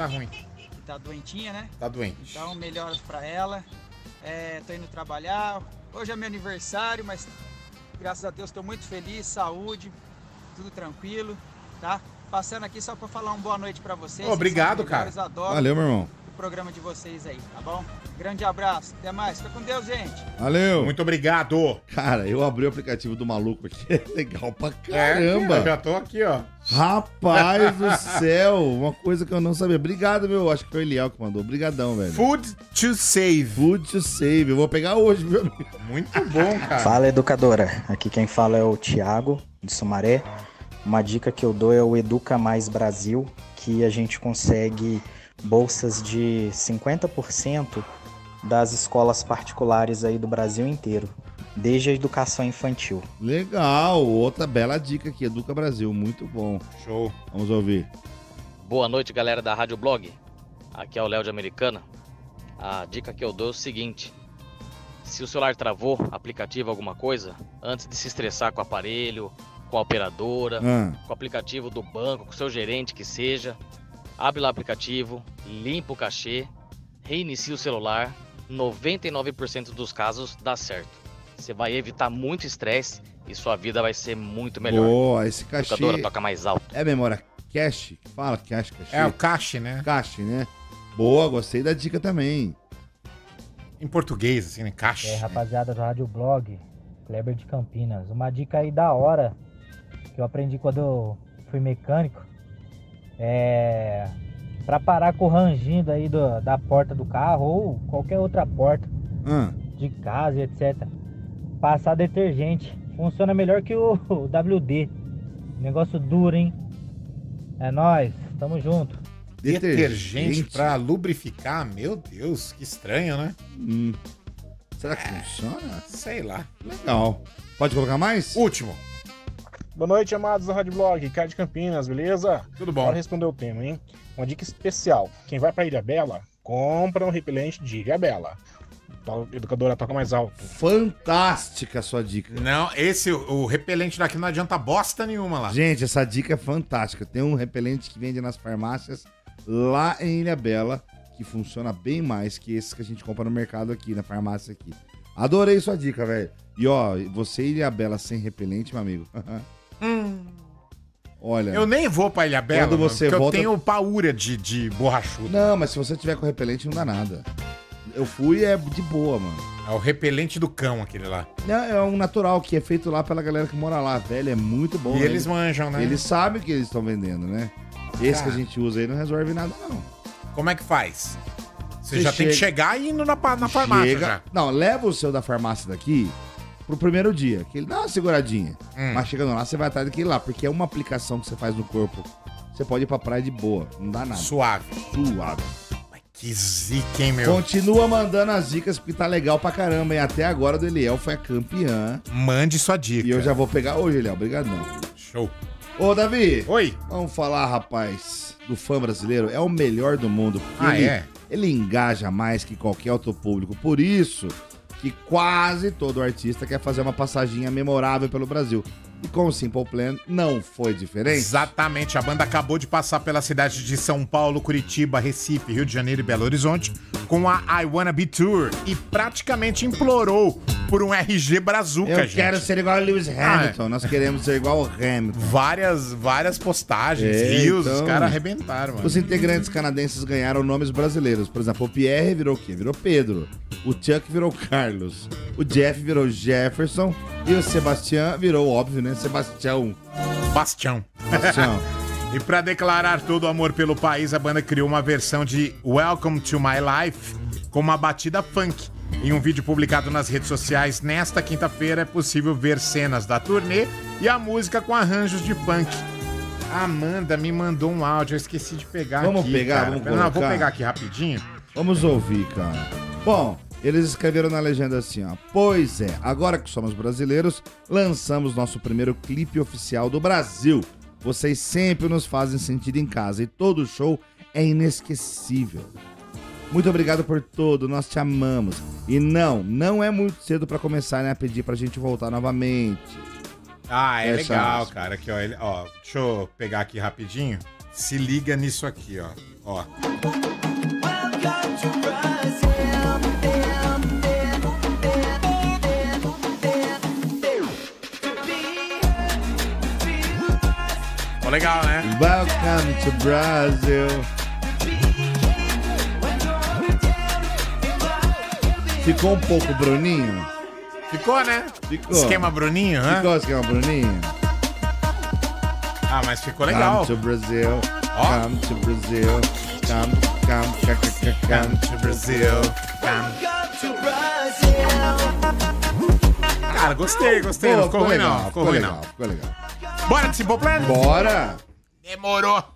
Tá doentinha, né? Tá doente. Então, melhoras pra ela. Tô indo trabalhar. Hoje é meu aniversário, mas graças a Deus tô muito feliz. Saúde, tudo tranquilo, tá? Passando aqui só pra falar uma boa noite pra vocês. Obrigado, cara. Adoro. Valeu, meu irmão. Programa de vocês aí, tá bom? Grande abraço, até mais, fica com Deus, gente. Valeu. Muito obrigado. Cara, eu abri o aplicativo do maluco aqui, é legal pra caramba. Eu já tô aqui, ó. Rapaz do céu, uma coisa que eu não sabia. Obrigado, meu, acho que foi o Eliel que mandou. Obrigadão, velho. Food to save. Food to save, eu vou pegar hoje, meu amigo. Muito bom, cara. Fala, educadora, aqui quem fala é o Thiago, de Sumaré. Uma dica que eu dou é o Educa Mais Brasil, que a gente consegue bolsas de 50% das escolas particulares aí do Brasil inteiro, desde a educação infantil. Legal, outra bela dica aqui, Educa Brasil, muito bom. Show. Vamos ouvir. Boa noite, galera da Rádio Blog. Aqui é o Léo de Americana. A dica que eu dou é o seguinte: se o celular travou, aplicativo, alguma coisa, antes de se estressar com o aparelho com a operadora, Ah. com o aplicativo do banco, com o seu gerente que seja. Abre lá o aplicativo, limpa o cachê, reinicia o celular. 99% dos casos dá certo. Você vai evitar muito estresse e sua vida vai ser muito melhor. Boa, esse cachê... Locadora toca mais alto. É memória cache? Fala cache, cachê. É o cache, né? Cache, né? Boa, gostei da dica também. Em português, assim, né? Cache. Rapaziada do Rádio Blog, Kleber de Campinas. Uma dica aí da hora que eu aprendi quando eu fui mecânico é pra parar com o rangindo aí da porta do carro ou qualquer outra porta de casa, etc. Passar detergente. Funciona melhor que o WD. Negócio duro, hein? É nóis, tamo junto. Detergente pra lubrificar? Meu Deus, que estranho, né? Será que funciona? Sei lá. Legal. Pode colocar mais? Último. Boa noite, amados do Rádio Blog, Caio de Campinas, beleza? Tudo bom. Bora responder o tema, hein? Uma dica especial. Quem vai pra Ilha Bela, compra um repelente de Ilha Bela. A educadora toca mais alto. Fantástica a sua dica. Não, o repelente daqui não adianta bosta nenhuma lá. Gente, essa dica é fantástica. Tem um repelente que vende nas farmácias lá em Ilhabela, que funciona bem mais que esses que a gente compra no mercado aqui, na farmácia aqui. Adorei sua dica, velho. E ó, você em Ilhabela sem repelente, meu amigo. Olha. Eu nem vou pra Ilhabela, quando você porque volta... eu tenho paura de borrachudo. Não, mas se você tiver com repelente não dá nada. Eu fui é de boa, mano. É o repelente do cão, aquele lá. Não, é um natural que é feito lá pela galera que mora lá, velho. É muito bom. E eles manjam, né? Eles sabem o que eles estão vendendo, né? Esse que a Cara. gente usa aí não resolve nada, não. Como é que faz? Você Você já tem que chega- chegar e indo na farmácia Chega- já. Não, leva o seu da farmácia daqui pro primeiro dia, que ele dá uma seguradinha. Mas chegando lá, você vai atrás daquele lá, porque é uma aplicação que você faz no corpo. Você pode ir pra praia de boa, não dá nada. Suave. Suave. Que zica, hein, meu? Continua mandando as dicas, porque tá legal pra caramba. E até agora o Eliel foi a campeã. Mande sua dica. E eu já vou pegar hoje, Eliel. Obrigadão. Show. Ô, Davi. Oi. Vamos falar, rapaz, do fã brasileiro. É o melhor do mundo. Porque ele engaja mais que qualquer outro público. Por isso que quase todo artista quer fazer uma passaginha memorável pelo Brasil. E com o Simple Plan não foi diferente. Exatamente, a banda acabou de passar pela cidade de São Paulo, Curitiba, Recife, Rio de Janeiro e Belo Horizonte com a I Wanna Be Tour e praticamente implorou por um RG Brazuca, Eu gente. quero ser igual a Lewis Hamilton. Nós queremos ser igual ao Hamilton. Várias postagens, rios, os caras arrebentaram, mano. Os integrantes canadenses ganharam nomes brasileiros. Por exemplo, o Pierre virou o quê? Virou Pedro. O Chuck virou Carlos. O Jeff virou Jefferson. E o Sebastião virou, óbvio, né? Sebastião. Bastião. Bastião. E pra declarar todo o amor pelo país, a banda criou uma versão de Welcome to My Life com uma batida funk. Em um vídeo publicado nas redes sociais nesta quinta-feira é possível ver cenas da turnê e a música com arranjos de funk. A Amanda me mandou um áudio, eu esqueci de pegar Vamos aqui, pegar, cara. vamos Não, vou colocar. pegar aqui rapidinho. Vamos ouvir, cara. Bom, eles escreveram na legenda assim, ó. Pois é, agora que somos brasileiros, lançamos nosso primeiro clipe oficial do Brasil. Vocês sempre nos fazem sentir em casa e todo show é inesquecível. Muito obrigado por tudo, nós te amamos. E não é muito cedo pra começar, né, a pedir pra gente voltar novamente. Ah, é Fecha legal, aspas. cara. Aqui, ó, deixa eu pegar aqui rapidinho. Se liga nisso aqui, ó. Ó, legal, né? Welcome to Brazil. Ficou um pouco Bruninho? Ficou, né? Ficou. Esquema Bruninho, né? Ficou o esquema Bruninho? Ah, mas ficou legal. Come to Brazil. Ó. Come to Brazil. Come to Brazil. Cara, gostei. Pô, Não ficou ruim, legal, não. Ficou ruim, não. Ficou legal. Bora de Simple Plan? Bora! Demorou.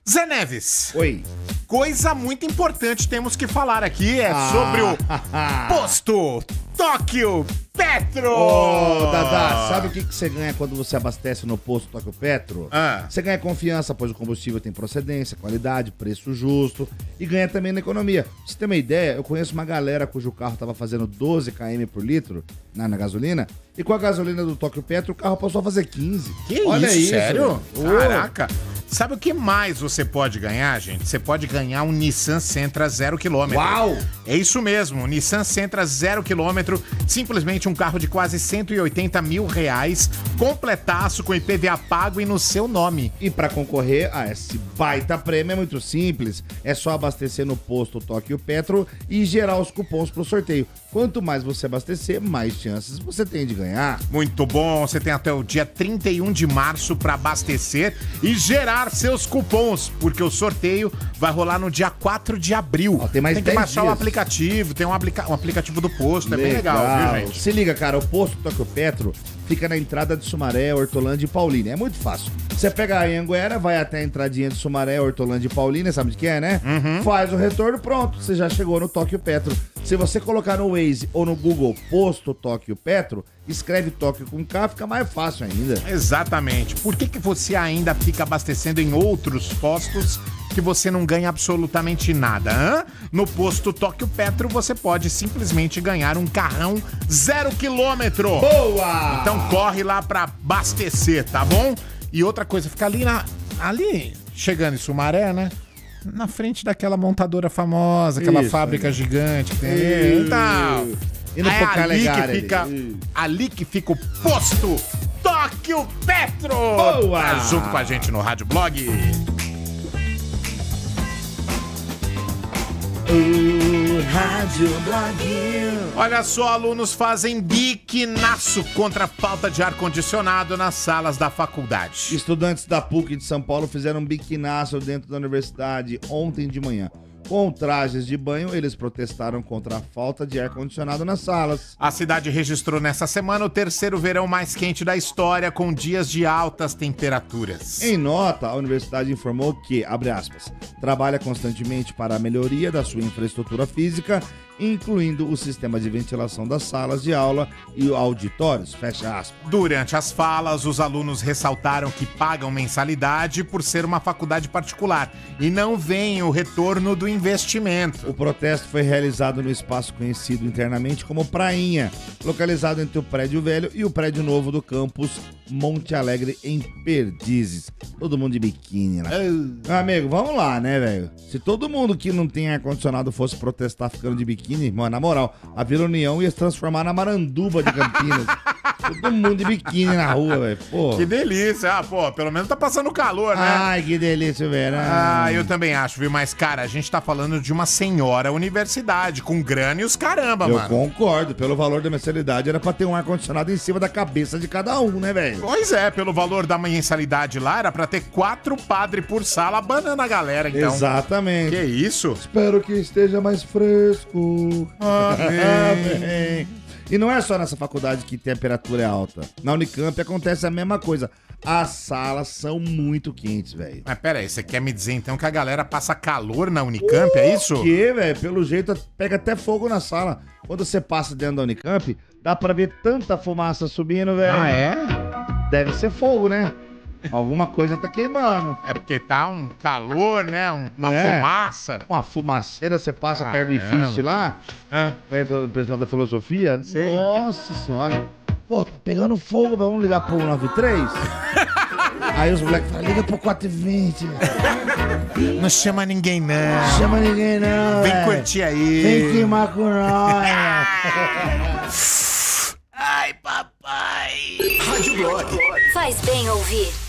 Zé Neves. Oi. Coisa muito importante temos que falar aqui sobre o posto Tóquio Petro. Ô, Dadá, sabe o que você ganha quando você abastece no posto Tóquio Petro? Você ganha confiança, pois o combustível tem procedência, qualidade, preço justo e ganha também na economia. Pra você ter uma ideia, eu conheço uma galera cujo carro tava fazendo 12 km por litro na gasolina e com a gasolina do Tóquio Petro o carro passou a fazer 15. Que Olha isso, sério? velho. Caraca. Sabe o que mais você pode ganhar, gente? Você pode ganhar um Nissan Sentra 0 km. Uau! É isso mesmo, um Nissan Sentra 0 km, simplesmente um carro de quase 180 mil reais, completaço com IPVA pago e no seu nome. E para concorrer a esse baita prêmio é muito simples, é só abastecer no posto Tóquio Petro e gerar os cupons pro sorteio. Quanto mais você abastecer, mais chances você tem de ganhar. Muito bom, você tem até o dia 31 de março para abastecer e gerar seus cupons, porque o sorteio vai rolar no dia 4 de abril. Tem mais tem que 10 baixar dias. o aplicativo, tem um aplicativo do posto, é bem legal, viu, gente? Se liga, cara, o posto Tóquio Petro fica na entrada de Sumaré, Hortolândia e Paulínia. É muito fácil. Você pega a Anhanguera, vai até a entradinha de Sumaré, Hortolândia e Paulínia, sabe de que é, né? Faz o retorno, pronto, você já chegou no Tóquio Petro. Se você colocar no Waze ou no Google posto Tóquio Petro, escreve Tóquio com K, fica mais fácil ainda. Exatamente. Por que você ainda fica abastecendo em outros postos que você não ganha absolutamente nada, hã? No posto Tóquio Petro você pode simplesmente ganhar um carrão 0 km. Boa! Então corre lá pra abastecer, tá bom? E outra coisa, fica ali chegando em Sumaré, né? Na frente daquela montadora famosa, aquela Isso, fábrica gigante que tem ali. Então, E no é Pocalegare ali que fica o posto Tóquio Petro. Boa! Tá junto com a gente no Rádio Blog. Rádio Blog. Olha só, alunos fazem biquinaço contra a falta de ar-condicionado nas salas da faculdade. Estudantes da PUC de São Paulo fizeram um biquinaço dentro da universidade ontem de manhã. Com trajes de banho, eles protestaram contra a falta de ar-condicionado nas salas. A cidade registrou nessa semana o terceiro verão mais quente da história, com dias de altas temperaturas. Em nota, a universidade informou que, abre aspas, trabalha constantemente para a melhoria da sua infraestrutura física, incluindo o sistema de ventilação das salas de aula e auditórios, fecha aspas. Durante as falas, os alunos ressaltaram que pagam mensalidade por ser uma faculdade particular e não veem o retorno do investimento. O protesto foi realizado no espaço conhecido internamente como Prainha, localizado entre o prédio velho e o prédio novo do campus Monte Alegre, em Perdizes. Todo mundo de biquíni lá. Meu amigo, vamos lá, né, velho? Se todo mundo que não tem ar-condicionado fosse protestar ficando de biquíni, mano, na moral, a Vila União ia se transformar na Maranduba de Campinas. Todo mundo de biquíni na rua, velho. Que delícia. Ah, pô, pelo menos tá passando calor, né? Ai, que delícia, velho. Ah, eu também acho, viu? Mas, cara, a gente tá falando de uma senhora universidade, com grana e os caramba, Eu mano. concordo. Pelo valor da mensalidade, era pra ter um ar-condicionado em cima da cabeça de cada um, né, velho? Pois é, pelo valor da mensalidade lá, era pra ter 4 padres por sala banando a galera, então. Exatamente. Que isso? Espero que esteja mais fresco. Amém. E não é só nessa faculdade que temperatura é alta. Na Unicamp acontece a mesma coisa. As salas são muito quentes, velho. Mas pera aí, você quer me dizer então que a galera passa calor na Unicamp, é isso? O quê, velho? Pelo jeito, pega até fogo na sala. Quando você passa dentro da Unicamp, dá pra ver tanta fumaça subindo, velho. Ah, é? Deve ser fogo, né? Alguma coisa tá queimando. É porque tá um calor, né? Uma É. fumaça. Uma fumaceira, você passa perto do Caramba. edifício lá, perto do pessoal da filosofia. Nossa senhora. Pô, tá pegando fogo, vamos ligar pro 93? Aí os moleques falam, liga pro 420. Não chama ninguém, não. Chama ninguém não, Vem velho. curtir aí. Vem queimar com nós. Ai, papai. Rádio Blog. Faz bem ouvir.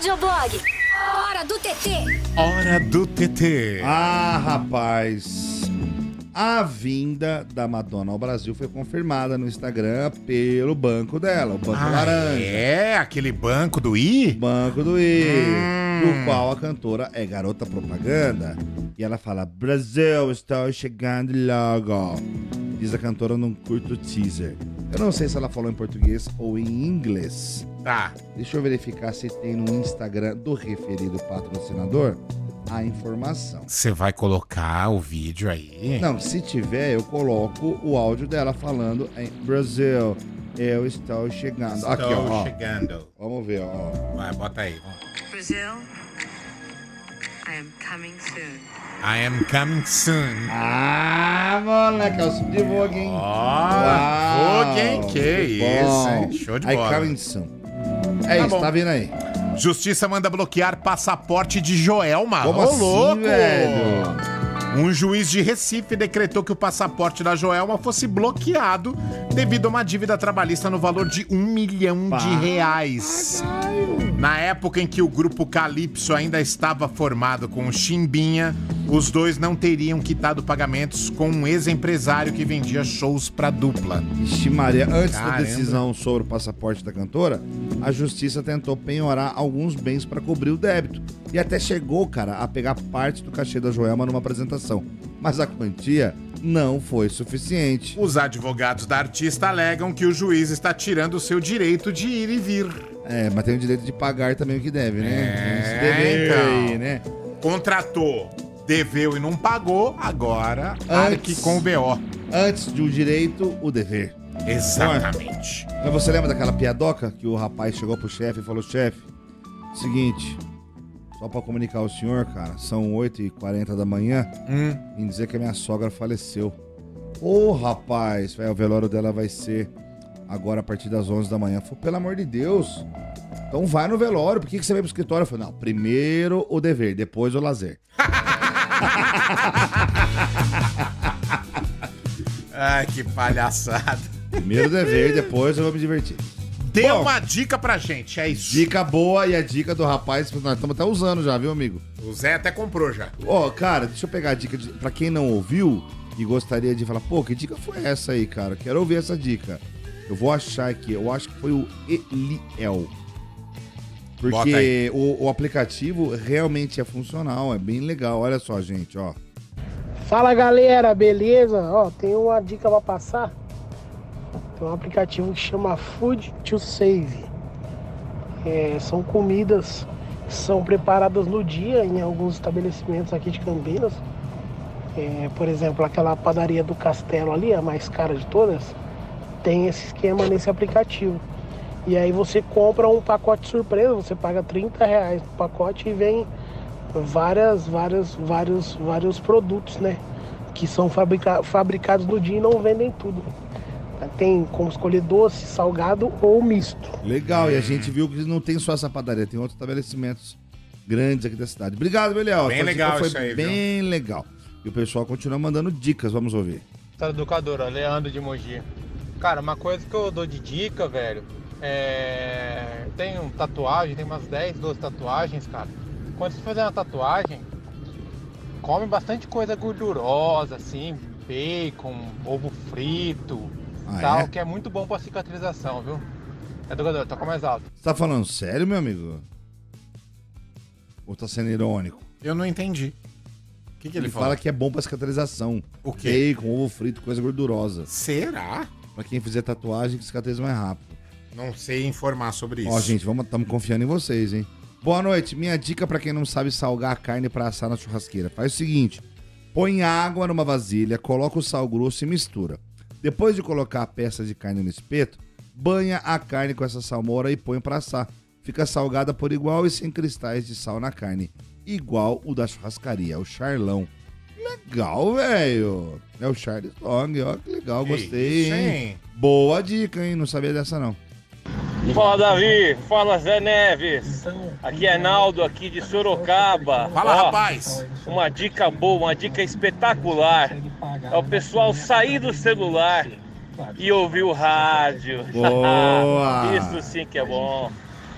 Radioblog. Hora do TT. Hora do TT. Ah, rapaz. A vinda da Madonna ao Brasil foi confirmada no Instagram pelo banco dela, o Banco Laranja. É, aquele banco do I? Banco do I, do qual a cantora é garota propaganda. E ela fala, Brasil, estou chegando logo. Diz a cantora num curto teaser. Eu não sei se ela falou em português ou em inglês. Tá. Deixa eu verificar se tem no Instagram do referido patrocinador a informação. Você vai colocar o vídeo aí? Não, se tiver, eu coloco o áudio dela falando em Brasil, eu estou chegando. Aqui, ó. Chegando. Vamos ver, ó. Vai, bota aí. Brasil, I am coming soon. I am coming soon. Ah, moleque, é o sub de Vogue, hein? Ó, Vogue, hein? Que isso, hein? Show de bola. I coming soon. É isso, tá vindo aí. Justiça manda bloquear passaporte de Joelma. Como assim, louco, velho? Um juiz de Recife decretou que o passaporte da Joelma fosse bloqueado devido a uma dívida trabalhista no valor de R$1 milhão. Na época em que o grupo Calypso ainda estava formado com o Chimbinha, os dois não teriam quitado pagamentos com um ex-empresário que vendia shows pra dupla. Ixi Maria, antes da decisão sobre o passaporte da cantora, a justiça tentou penhorar alguns bens para cobrir o débito. E até chegou, cara, a pegar parte do cachê da Joelma numa apresentação. Mas a quantia não foi suficiente. Os advogados da artista alegam que o juiz está tirando o seu direito de ir e vir. É, mas tem o direito de pagar também o que deve, né? É, devendo aí, né? Contratou, deveu e não pagou, agora arque com o BO. Antes do direito, o dever. Exatamente. Mas você lembra daquela piadoca que o rapaz chegou pro chefe e falou, chefe, seguinte, só pra comunicar ao senhor, cara, são 8h40 da manhã, em dizer que a minha sogra faleceu. Ô, rapaz, o velório dela vai ser agora a partir das 11 da manhã. Falei, pelo amor de Deus, então vai no velório, por que você veio pro escritório? Eu falei, não, primeiro o dever, depois o lazer. Ai, que palhaçada. Primeiro o dever, depois eu vou me divertir. Dê uma dica pra gente, é isso. Dica boa e a dica do rapaz, nós estamos até usando já, viu, amigo? O Zé até comprou já. Ó, cara, deixa eu pegar a dica pra quem não ouviu e gostaria de falar, pô, que dica foi essa aí, cara? Quero ouvir essa dica. Eu vou achar aqui, eu acho que foi o Eliel. Porque o aplicativo realmente é funcional, é bem legal. Olha só, gente, ó. Fala, galera, beleza? Ó, tem uma dica pra passar. Tem um aplicativo que chama Food to Save. São comidas que são preparadas no dia em alguns estabelecimentos aqui de Campinas. Por exemplo, aquela padaria do Castelo ali, a mais cara de todas, tem esse esquema nesse aplicativo. E aí você compra um pacote surpresa, você paga R$30 no pacote e vem vários produtos, né? Que são fabricados no dia e não vendem tudo. Tem como escolher doce, salgado ou misto. Legal, e a gente viu que não tem só essa padaria, tem outros estabelecimentos grandes aqui da cidade. Obrigado, Belial. Bem legal foi isso aí, bem legal. E o pessoal continua mandando dicas, vamos ouvir. Educadora, Leandro de Mogi. Cara, uma coisa que eu dou de dica, velho, tenho tatuagem, tem umas 10, 12 tatuagens, cara. Quando você fazer uma tatuagem, come bastante coisa gordurosa, assim, bacon, ovo frito, tal, que é muito bom pra cicatrização, viu? Educador, toca mais alto. Você tá falando sério, meu amigo? Ou tá sendo irônico? Eu não entendi. O que ele fala que é bom pra cicatrização. O quê? Bacon, ovo frito, coisa gordurosa. Será? Pra quem fizer tatuagem, que cicatriza mais rápido. Não sei informar sobre isso. Ó, gente, estamos confiando em vocês, hein? Boa noite. Minha dica pra quem não sabe salgar a carne pra assar na churrasqueira. Faz o seguinte, põe água numa vasilha, coloca o sal grosso e mistura. Depois de colocar a peça de carne no espeto, banha a carne com essa salmoura e põe pra assar. Fica salgada por igual e sem cristais de sal na carne. Igual o da churrascaria, o Charlão. Legal, velho. É o Charles Long, ó, que legal, gostei, hein? Boa dica, hein? Não sabia dessa, não. Fala, Davi. Fala, Zé Neves. Aqui é Naldo, aqui de Sorocaba. Fala, rapaz. Uma dica boa, uma dica espetacular. É o pessoal sair do celular e ouvir o rádio. Boa. Isso sim que é bom.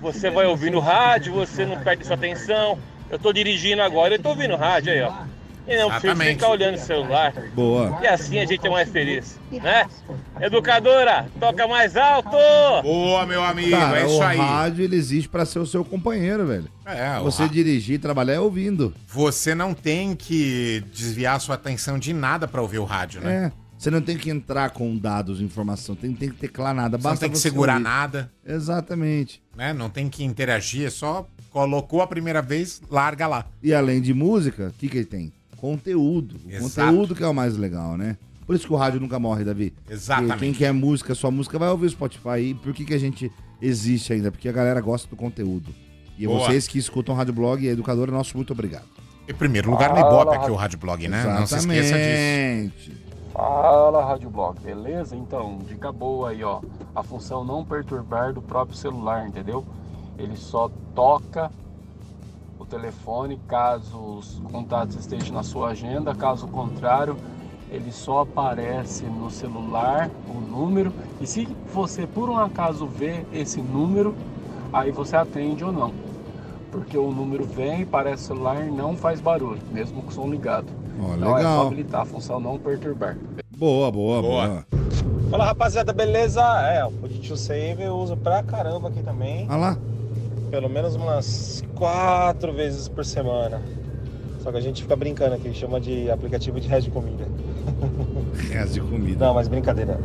Você vai ouvindo rádio, você não perde sua atenção. Eu tô dirigindo agora, eu tô ouvindo rádio aí, ó. E não precisa ficar olhando o celular. Boa. E assim a gente é mais feliz, né? Educadora, toca mais alto! Boa, meu amigo, Cara, é isso aí. O rádio, ele existe pra ser o seu companheiro, velho. É, você dirigir, trabalhar é ouvindo. Você não tem que desviar sua atenção de nada pra ouvir o rádio, né? É. Você não tem que entrar com dados, informação, tem que teclar nada. Você não tem que segurar nada. Exatamente. Né? Não tem que interagir, é só colocou a primeira vez, larga lá. E além de música, o que ele tem? Conteúdo. O Exato. conteúdo que é o mais legal, né? Por isso que o rádio nunca morre, Davi. Exatamente. Porque quem quer música, sua música, vai ouvir o Spotify. E por que a gente existe ainda? Porque a galera gosta do conteúdo. E Boa. vocês que escutam o Rádio Blog e a Educadora, nosso muito obrigado. Em primeiro lugar no Ibope aqui o Rádio Blog, né? Exatamente. Não se esqueça disso. Fala, Rádio Blog, beleza? Então, dica boa aí, ó. A função não perturbar do próprio celular, entendeu? Ele só toca o telefone caso os contatos estejam na sua agenda, caso contrário, ele só aparece no celular o número. E se você por um acaso vê esse número, aí você atende ou não. Porque o número vem, parece celular e não faz barulho, mesmo com o som ligado. Ó, então legal. é só habilitar a função não perturbar. Boa. Fala, rapaziada, beleza? O Positivo Save eu uso pra caramba aqui também. Olha lá. Pelo menos umas 4 vezes por semana. Só que a gente fica brincando aqui, chama de aplicativo de resto de comida. Resto de comida. Não, mas brincadeira.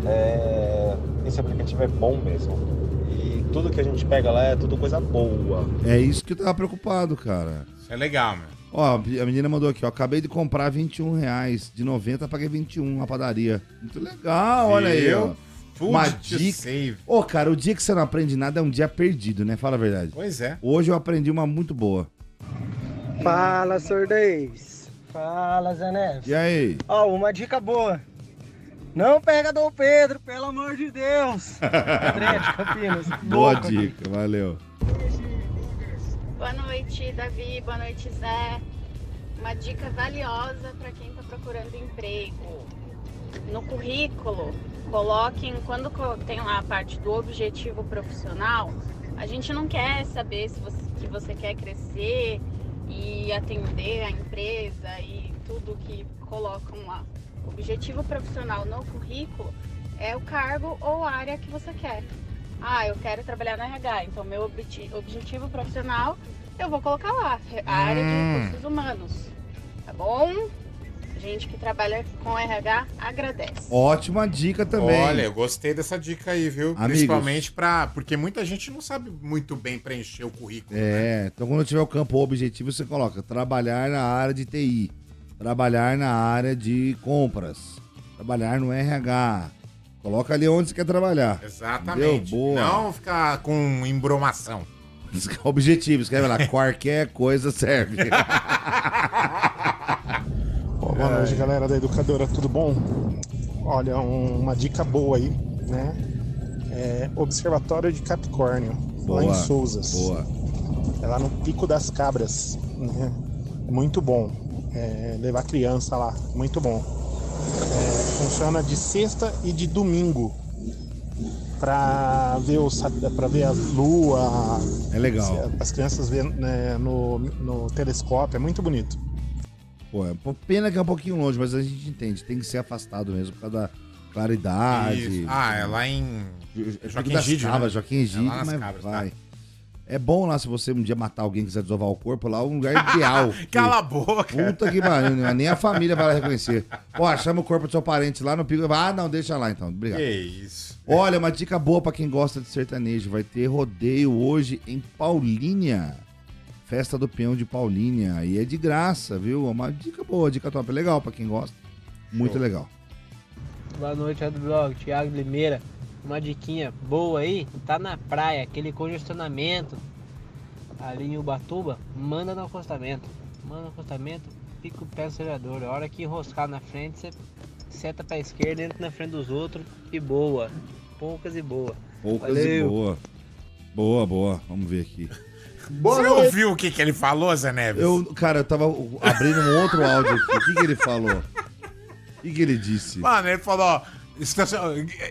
Esse aplicativo é bom mesmo. E tudo que a gente pega lá é tudo coisa boa. É isso que eu tava preocupado, cara. Isso é legal, meu. Ó, a menina mandou aqui, ó. Acabei de comprar R$21. De 90 paguei 21 na padaria. Muito legal, olha aí, ó. Uma dica. Ô, cara, o dia que você não aprende nada é um dia perdido, né? Fala a verdade. Pois é. Hoje eu aprendi uma muito boa. Fala, Sordez. Fala, Zé Neves. E aí? Ó, uma dica boa. Não pega Dom Pedro, pelo amor de Deus. André de Campinas. Boa dica, valeu. Boa noite, Davi. Boa noite, Zé. Uma dica valiosa para quem está procurando emprego. No currículo, coloquem, quando tem lá a parte do objetivo profissional, a gente não quer saber se você quer crescer e atender a empresa e tudo que colocam lá. O objetivo profissional no currículo é o cargo ou a área que você quer. Eu quero trabalhar na RH, então meu objetivo profissional eu vou colocar lá, a área de recursos humanos, tá bom? Gente que trabalha com RH agradece. Ótima dica também. Olha, eu gostei dessa dica aí, viu? Amigos. Principalmente porque muita gente não sabe muito bem preencher o currículo. Então quando tiver o campo objetivo, você coloca trabalhar na área de TI, trabalhar na área de compras, trabalhar no RH. Coloca ali onde você quer trabalhar. Exatamente. Entendeu? Boa. Não ficar com embromação. Objetivo, escreve lá, qualquer coisa serve. Boa noite, galera da Educadora, tudo bom? Olha, uma dica boa aí, né? Observatório de Capricórnio, lá em Souzas. Boa. É lá no Pico das Cabras, né? Muito bom. Levar criança lá, muito bom. Funciona de sexta e de domingo para ver a lua. É legal. As crianças vêem, né, no telescópio, é muito bonito. Pô, pena que é um pouquinho longe, mas a gente entende. Tem que ser afastado mesmo por causa da claridade. Isso. É lá em Joaquim Egídio, né? Joaquim Egídio, lá nas mas Cabras, vai. tá? É bom lá, se você um dia matar alguém e quiser desovar o corpo, lá é um lugar ideal. Cala a boca. Puta que pariu, nem a família vai lá reconhecer. Ó, chama o corpo do seu parente lá no pico. Não, deixa lá então. Obrigado. Que isso. Olha, uma dica boa pra quem gosta de sertanejo. Vai ter rodeio hoje em Paulínia. Festa do Peão de Paulínia. E é de graça, viu? Uma dica boa, dica top. Legal pra quem gosta. Muito legal. Boa noite, Rádio Blog. Thiago Limeira. Uma diquinha boa aí, tá na praia, aquele congestionamento ali em Ubatuba, manda no acostamento. Pica o pé no acelerador. A hora que enroscar na frente, você seta pra esquerda, entra na frente dos outros e boa. Poucas e boa. E boa. Boa. Vamos ver aqui. Você ouviu o que ele falou, Zé Neves? Cara, eu tava abrindo um outro áudio aqui. O que ele falou? O que ele disse? Mano, ele falou,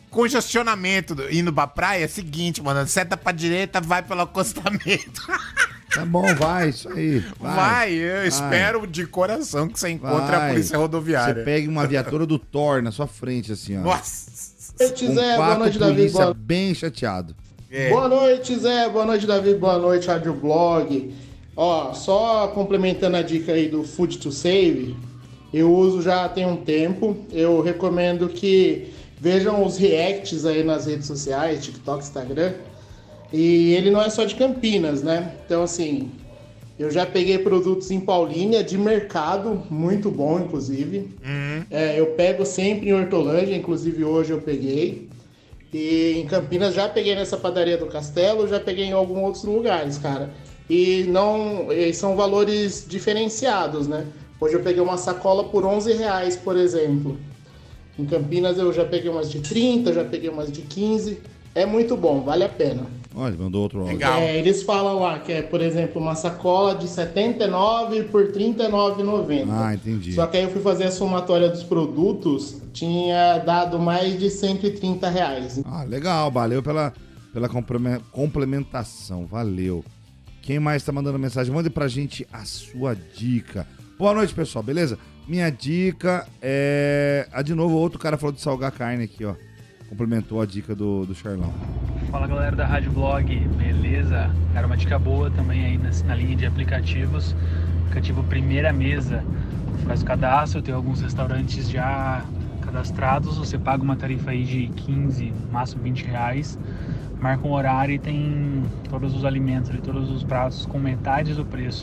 congestionamento indo pra praia é o seguinte, mano. Seta pra direita, vai pelo acostamento. Tá bom, vai, isso aí. Eu espero de coração que você encontre a polícia rodoviária. Você pegue uma viatura do Thor na sua frente, assim, ó. Nossa! Boa noite, Davi. Bem chateado. Boa noite, Zé. Boa noite, Davi. Boa noite, Rádio Blog. Ó, só complementando a dica aí do Food to Save, eu uso já tem um tempo. Eu recomendo que vejam os reacts aí nas redes sociais, TikTok, Instagram. E ele não é só de Campinas, né? Então, assim, eu já peguei produtos em Paulínia, de mercado, muito bom, inclusive. Eu pego sempre em Hortolândia, inclusive hoje eu peguei. E em Campinas já peguei nessa padaria do Castelo, já peguei em alguns outros lugares, cara. E são valores diferenciados, né? Hoje eu peguei uma sacola por R$11, por exemplo. Em Campinas eu já peguei umas de 30, já peguei umas de 15. É muito bom, vale a pena. Olha, mandou outro áudio. Eles falam lá que é, por exemplo, uma sacola de R$79 por R$39,90. Ah, entendi. Só que aí eu fui fazer a somatória dos produtos, tinha dado mais de R$130. Ah, legal, valeu pela complementação, valeu. Quem mais tá mandando mensagem? Mande pra gente a sua dica. Boa noite, pessoal, beleza? Minha dica é... de novo, outro cara falou de salgar carne aqui, ó. Complementou a dica do Charlão. Fala, galera da Rádio Blog, beleza? Cara, uma dica boa também aí na linha de aplicativos. Aplicativo Primeira Mesa. Faz o cadastro, tem alguns restaurantes já cadastrados. Você paga uma tarifa aí de 15, máximo R$20. Marca um horário e tem todos os alimentos ali, todos os pratos com metade do preço.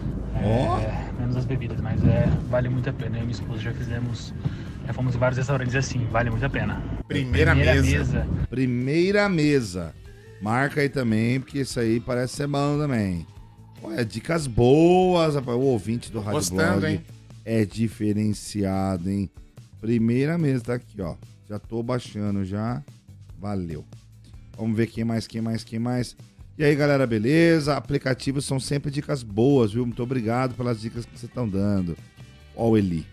Menos as bebidas, mas vale muito a pena. Eu e minha esposa já fomos em vários restaurantes assim, vale muito a pena. Primeira mesa. Primeira Mesa. Marca aí também, porque isso aí parece ser bom também. Olha, dicas boas, rapaz. O ouvinte do Rádio Blog hein? É diferenciado, hein? Primeira Mesa, tá aqui, ó. Já tô baixando já. Valeu. Vamos ver quem mais. E aí, galera, beleza? Aplicativos são sempre dicas boas, viu? Muito obrigado pelas dicas que vocês estão dando. Ó o Eli.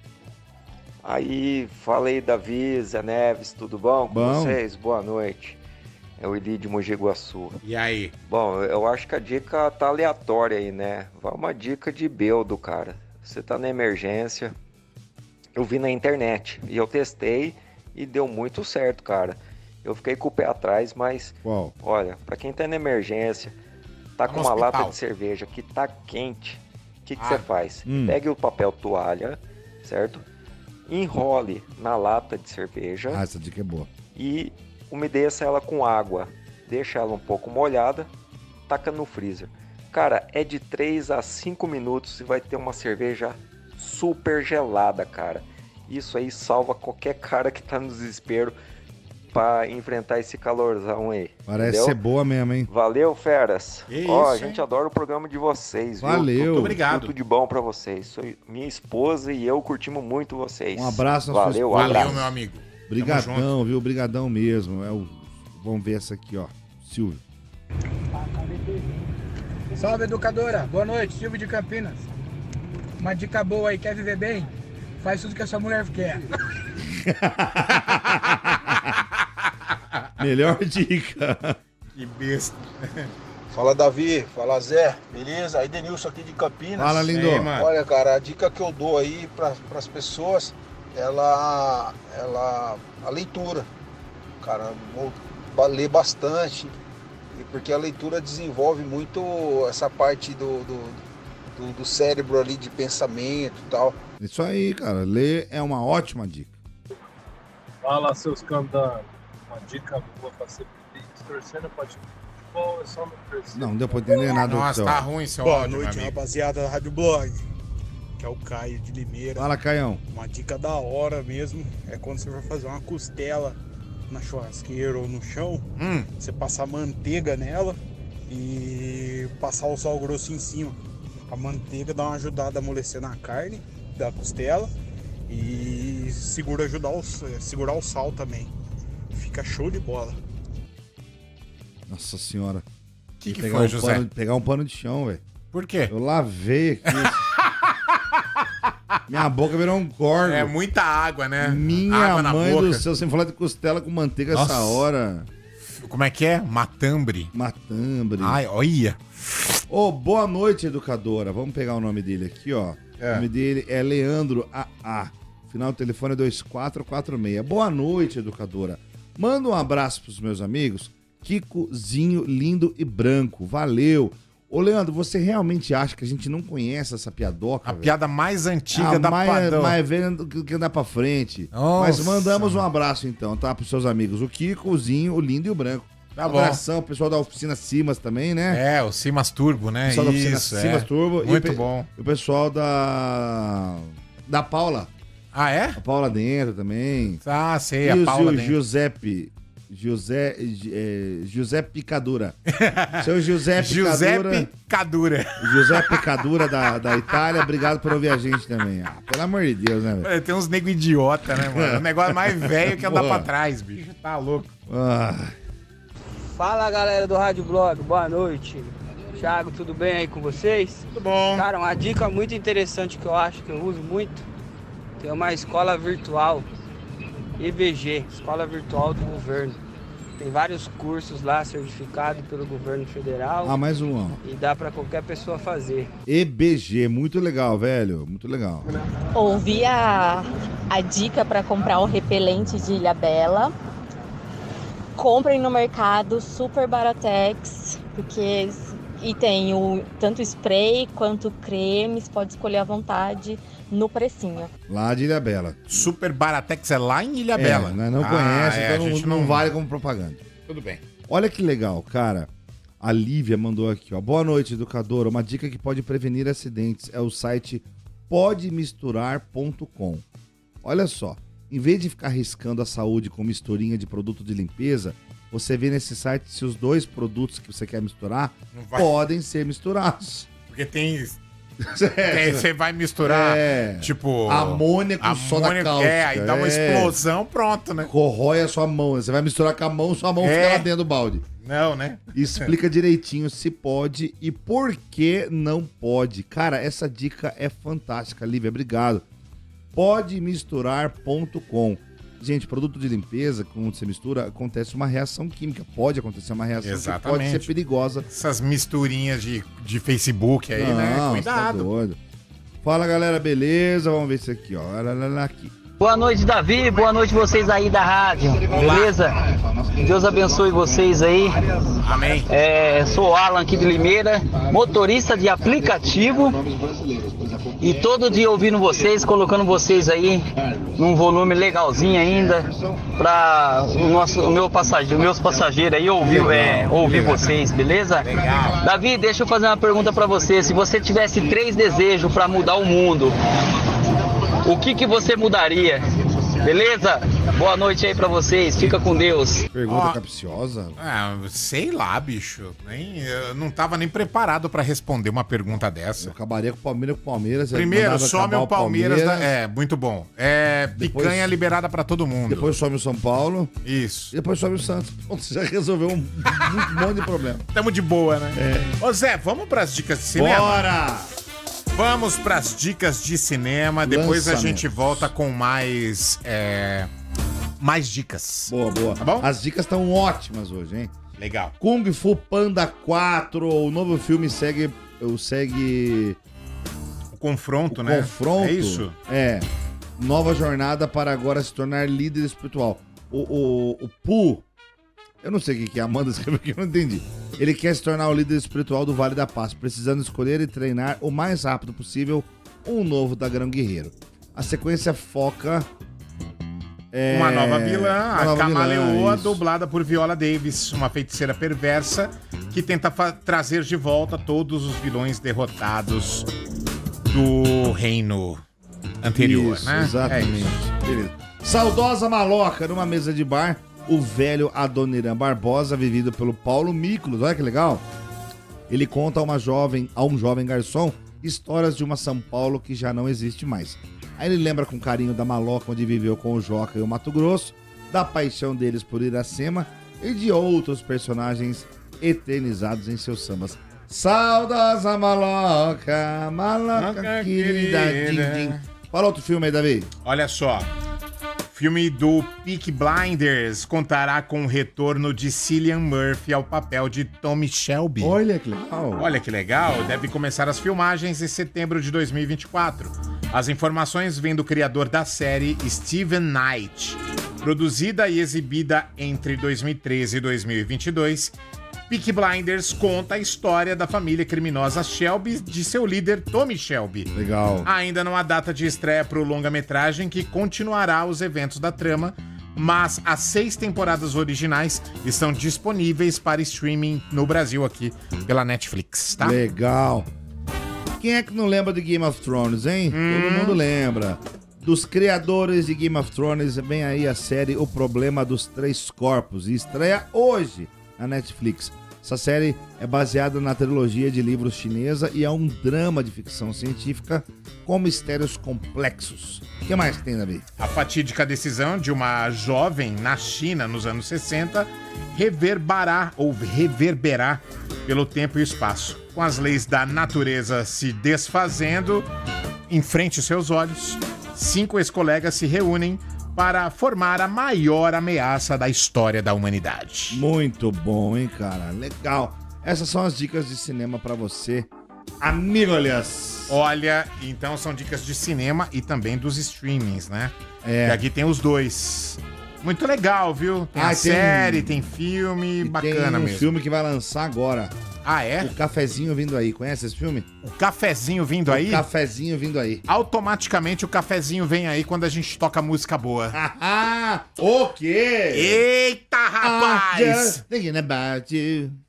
Aí, fala aí, Davi, Zé Neves, tudo bom com vocês? Boa noite. É o Eli de Mogi Guaçu. E aí? Bom, eu acho que a dica tá aleatória aí, né? Vai uma dica de beldo, cara. Você tá na emergência, eu vi na internet e eu testei e deu muito certo, cara. Eu fiquei com o pé atrás, mas, olha, pra quem tá na emergência, tá com uma lata de cerveja que tá quente, o que você faz? Pegue o papel toalha, certo? Enrole na lata de cerveja. Ah, essa dica é boa. E umedeça ela com água. Deixa ela um pouco molhada, taca no freezer. Cara, é de 3 a 5 minutos e vai ter uma cerveja super gelada, cara. Isso aí salva qualquer cara que tá no desespero pra enfrentar esse calorzão aí. Parece entendeu? ser boa mesmo, hein? Valeu, feras. Isso, a gente adora o programa de vocês, viu? Valeu. Muito obrigado. Tudo de bom pra vocês. Minha esposa e eu curtimos muito vocês. Um abraço na sua esposa. Valeu, meu amigo. Brigadão, viu? Brigadão mesmo. Vamos ver essa aqui, ó. Silvio. Salve, educadora. Boa noite, Silvio de Campinas. Uma dica boa aí, quer viver bem? Faz tudo que a sua mulher quer. Melhor dica. Que besta. Fala, Davi. Fala, Zé. Beleza? Aí, Denilson aqui de Campinas. Fala, lindo. Olha, cara, a dica que eu dou aí para as pessoas, a leitura. Cara, vou ler bastante, porque a leitura desenvolve muito essa parte do cérebro ali de pensamento e tal. Isso aí, cara. Ler é uma ótima dica. Fala, seus candados. Uma dica boa pra ser distorcendo pode futebol, é só no terceiro. Não deu pra entender nada do Nossa, tá ruim seu Boa áudio, noite, rapaziada da Rádio Blog, que é o Caio de Limeira. Fala, Caião. Uma dica da hora mesmo é quando você for fazer uma costela na churrasqueira ou no chão, você passar manteiga nela e passar o sal grosso em cima. A manteiga dá uma ajudada a amolecer na carne da costela e segurar o sal também. Fica show de bola. Nossa senhora. Que foi, José? Pegar um pano de chão, velho. Por quê? Eu lavei aqui. Minha boca virou um corno. É muita água, né? Minha água na mãe boca. do céu, sem falar de costela com manteiga essa hora. Como é que é? Matambre. Matambre. Ai, olha. Ô, boa noite, educadora. Vamos pegar o nome dele aqui, ó. O nome dele é Leandro AA. Final do telefone é 2446. Boa noite, educadora. Manda um abraço pros meus amigos. Kikozinho, lindo e branco. Valeu. Ô, Leandro, você realmente acha que a gente não conhece essa piadoca? A piada mais antiga da Padrão. Mais velha do que andar pra frente. Nossa. Mas mandamos um abraço, então, tá? Pros seus amigos. O Kikozinho, o lindo e o branco. Tá bom. Abração, o pessoal da oficina Simas também, né? É, o Simas Turbo, né? O pessoal da oficina Isso, Simas Turbo. Muito bom. E o pessoal da Paula. Ah, é? A Paula dentro também. Ah, sei, e a Paula dentro. José Picadura. Seu José Picadura. José Picadura da Itália, obrigado por ouvir a gente também. Ah, pelo amor de Deus, né, velho? Tem uns nego idiota, né, mano? O negócio mais velho que andar pra trás, bicho. Tá louco. Fala, galera do Rádio Blog, boa noite. Thiago, tudo bem aí com vocês? Tudo bom. Cara, uma dica muito interessante que eu acho que eu uso muito. Tem uma escola virtual, EVG, Escola Virtual do Governo. Tem vários cursos lá certificados pelo governo federal. Ah, mais um, ó. E dá pra qualquer pessoa fazer. EBG, muito legal, velho. Muito legal. Ouvi a dica para comprar o repelente de Ilhabela. Comprem no mercado, super baratex, porque e tem tanto spray quanto cremes, pode escolher à vontade no precinho. Lá de Ilhabela. Super Baratex é lá em Ilhabela. Não conhece, então não vale como propaganda. Tudo bem. Olha que legal, cara. A Lívia mandou aqui, ó. Boa noite, educadora. Uma dica que pode prevenir acidentes é o site podemisturar.com. Olha só, em vez de ficar arriscando a saúde com misturinha de produto de limpeza, você vê nesse site se os dois produtos que você quer misturar podem ser misturados. Porque tem... Você vai misturar, tipo... amônia com soda cáustica. Aí dá uma explosão, pronto, né? Corrói a sua mão. Você vai misturar com a mão, sua mão fica lá dentro do balde. Não, né? Explica direitinho se pode e por que não pode. Cara, essa dica é fantástica, Lívia. Obrigado. Podemisturar.com. Gente, produto de limpeza, quando você mistura, acontece uma reação química. Pode acontecer uma reação que pode ser perigosa. Essas misturinhas de Facebook aí, né? Cuidado. Tá doido. Fala, galera, beleza? Vamos ver isso aqui, ó. Olha aqui. Boa noite, Davi. Boa noite vocês aí da rádio. Beleza? Deus abençoe vocês aí. Amém. Sou o Alan aqui de Limeira, motorista de aplicativo. E todo dia ouvindo vocês, colocando vocês aí num volume legalzinho ainda para meus passageiros aí ouvir vocês, beleza? Legal. Davi, deixa eu fazer uma pergunta para você. Se você tivesse 3 desejos para mudar o mundo, o que você mudaria? Beleza? Boa noite aí pra vocês. Fica com Deus. Pergunta capciosa? Sei lá, bicho. Eu não tava nem preparado pra responder uma pergunta dessa. Eu acabaria com o Palmeiras. Primeiro, some o Palmeiras. Muito bom. Picanha liberada pra todo mundo. Depois some o São Paulo. Isso. E depois some o Santos. Você já resolveu um monte de problema. Tamo de boa, né? Ô Zé, vamos pras dicas de cinema? Bora! Vamos pras dicas de cinema. Depois a gente volta com mais dicas. Boa. Tá bom? As dicas estão ótimas hoje, hein? Legal. Kung Fu Panda 4. O novo filme segue o confronto, né? Confronto. É isso? Nova jornada para agora se tornar líder espiritual. O Pu... Eu não sei o que a Amanda escreveu aqui, eu não entendi. Ele quer se tornar o líder espiritual do Vale da Paz, precisando escolher e treinar o mais rápido possível um novo Dragão Guerreiro. A sequência foca... uma nova vilã, a Camaleoa, dublada por Viola Davis, uma feiticeira perversa que tenta trazer de volta todos os vilões derrotados do reino anterior, né? Exatamente. Beleza. Saudosa Maloca, numa mesa de bar... O velho Adoniran Barbosa, vivido pelo Paulo Miklos, olha que legal. Ele conta a um jovem garçom histórias de uma São Paulo que já não existe mais. Aí ele lembra com carinho da Maloca, onde viveu com o Joca e o Mato Grosso, da paixão deles por Iracema e de outros personagens eternizados em seus sambas. Saudosa Maloca, Maloca querida, din, din. Fala outro filme aí, Davi. Olha só. Filme do Peaky Blinders contará com o retorno de Cillian Murphy ao papel de Tommy Shelby. Olha que legal. Olha que legal. Deve começar as filmagens em setembro de 2024. As informações vêm do criador da série, Steven Knight. Produzida e exibida entre 2013 e 2022, Peaky Blinders conta a história da família criminosa Shelby de seu líder Tommy Shelby. Legal. Ainda não há data de estreia para o longa-metragem que continuará os eventos da trama, mas as 6 temporadas originais estão disponíveis para streaming no Brasil aqui pela Netflix, tá? Legal. Quem é que não lembra de Game of Thrones, hein? Todo mundo lembra. Dos criadores de Game of Thrones, vem aí a série O Problema dos Três Corpos e estreia hoje na Netflix. Essa série é baseada na trilogia de livros chinesa e é um drama de ficção científica com mistérios complexos. O que mais que tem, Davi? A fatídica decisão de uma jovem na China nos anos 60 reverberar pelo tempo e espaço. Com as leis da natureza se desfazendo em frente aos seus olhos, 5 ex-colegas se reúnem para formar a maior ameaça da história da humanidade. Muito bom, hein, cara? Legal. Essas são as dicas de cinema pra você, amigo, aliás. Olha, então são dicas de cinema e também dos streamings, né? É. E aqui tem os dois. Muito legal, viu? Tem a série, tem filme, bacana tem um mesmo. filme que vai lançar agora. Ah, é? O Cafezinho Vindo Aí. Conhece esse filme? O Cafezinho Vindo Aí? O Cafezinho Vindo Aí. Automaticamente o cafezinho vem aí quando a gente toca música boa. O quê? Eita, rapaz! Just thinking about you.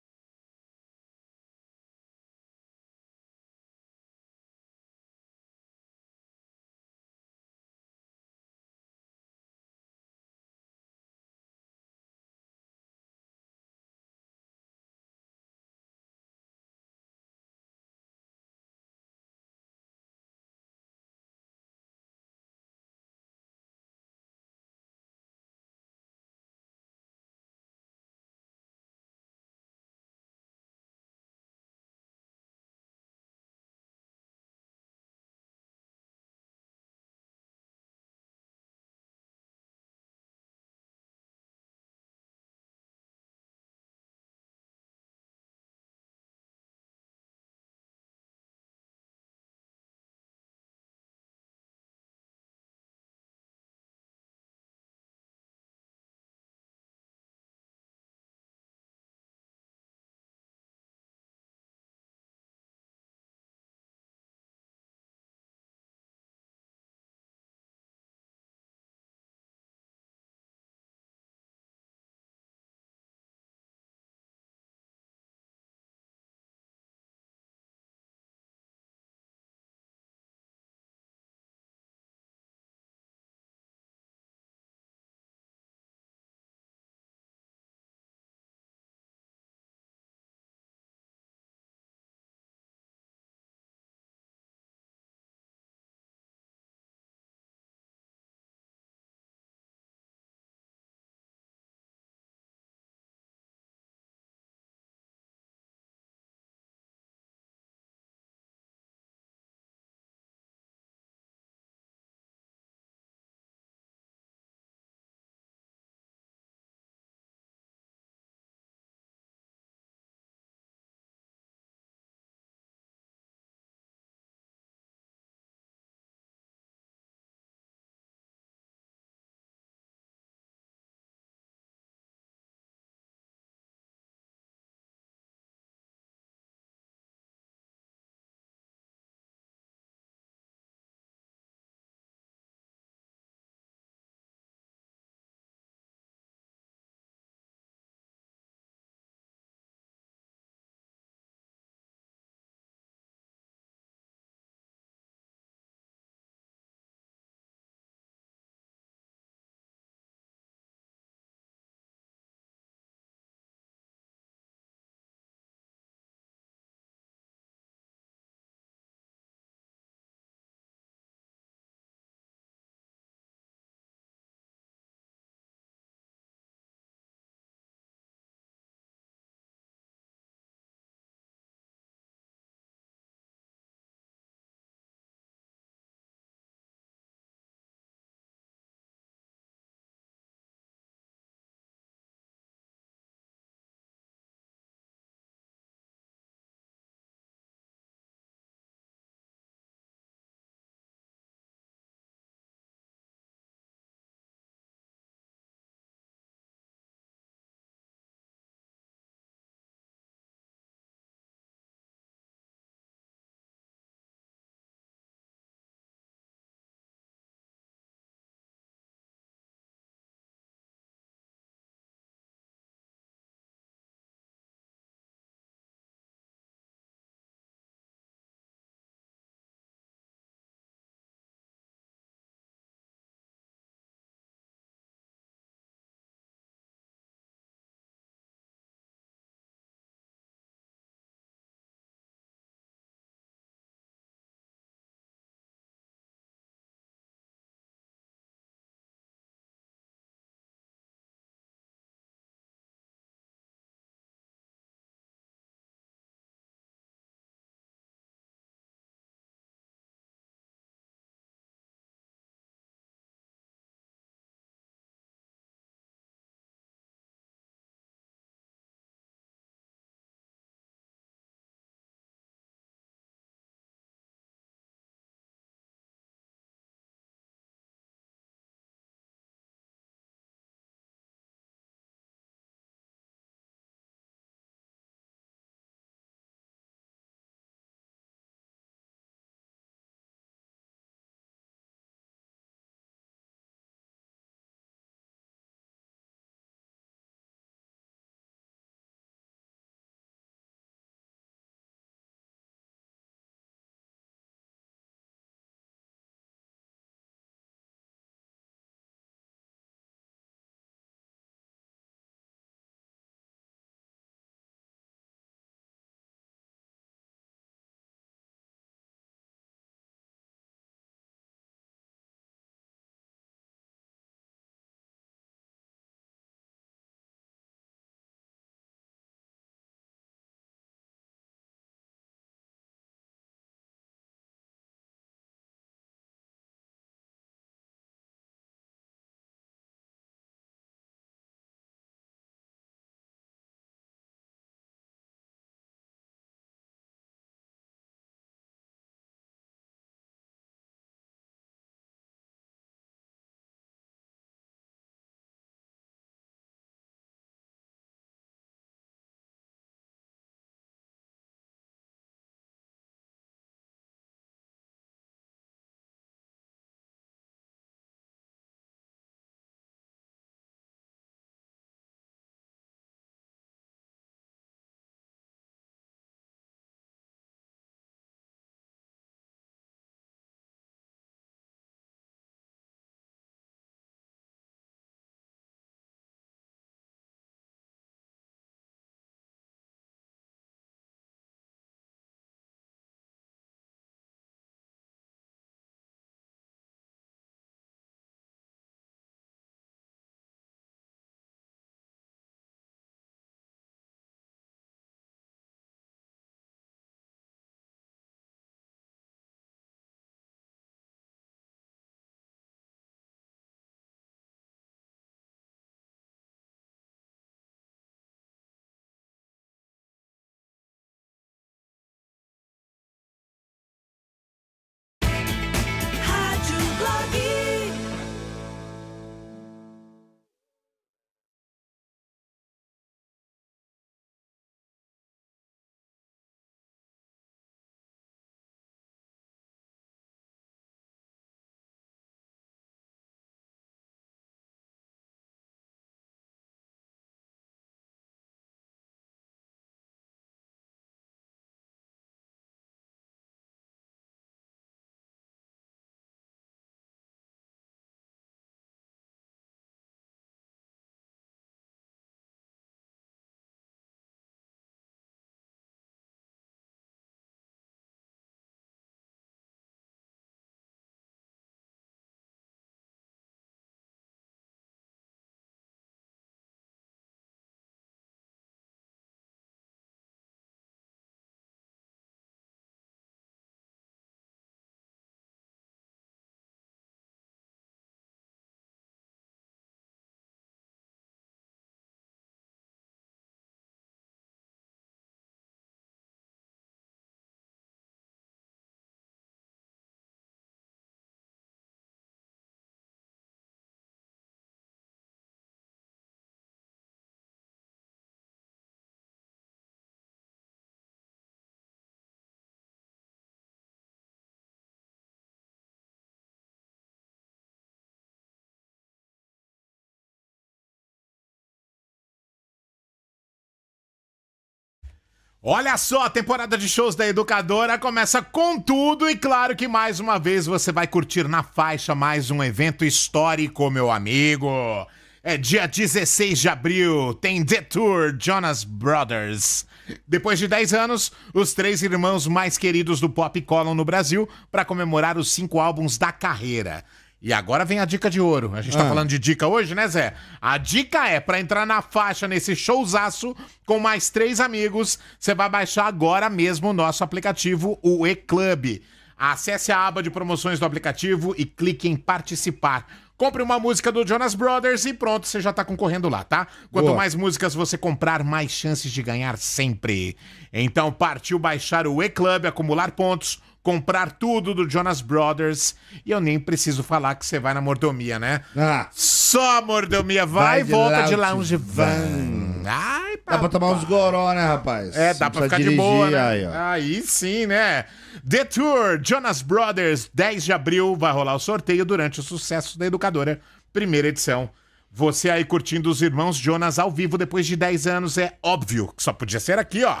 Olha só, a temporada de shows da Educadora começa com tudo e claro que mais uma vez você vai curtir na faixa mais um evento histórico, meu amigo. É dia 16 de abril, tem The Tour Jonas Brothers. Depois de 10 anos, os 3 irmãos mais queridos do pop colam no Brasil para comemorar os 5 álbuns da carreira. E agora vem a dica de ouro. A gente tá falando de dica hoje, né, Zé? A dica é, pra entrar na faixa nesse showzaço com mais 3 amigos, você vai baixar agora mesmo o nosso aplicativo, o E-Club. Acesse a aba de promoções do aplicativo e clique em participar. Compre uma música do Jonas Brothers e pronto, você já tá concorrendo lá, tá? Quanto mais músicas você comprar, mais chances de ganhar sempre. Então partiu baixar o E-Club, acumular pontos, comprar tudo do Jonas Brothers. E eu nem preciso falar que você vai na mordomia, né? Só mordomia, vai e volta de lounge van. Ai, papai. Dá pra tomar uns goró, né, rapaz? É, dá pra ficar dirigir, de boa, né? Aí sim, né? The Tour Jonas Brothers, 10 de abril, vai rolar o sorteio durante o Sucesso da Educadora, primeira edição. Você aí curtindo os irmãos Jonas ao vivo depois de 10 anos, é óbvio que só podia ser aqui, ó.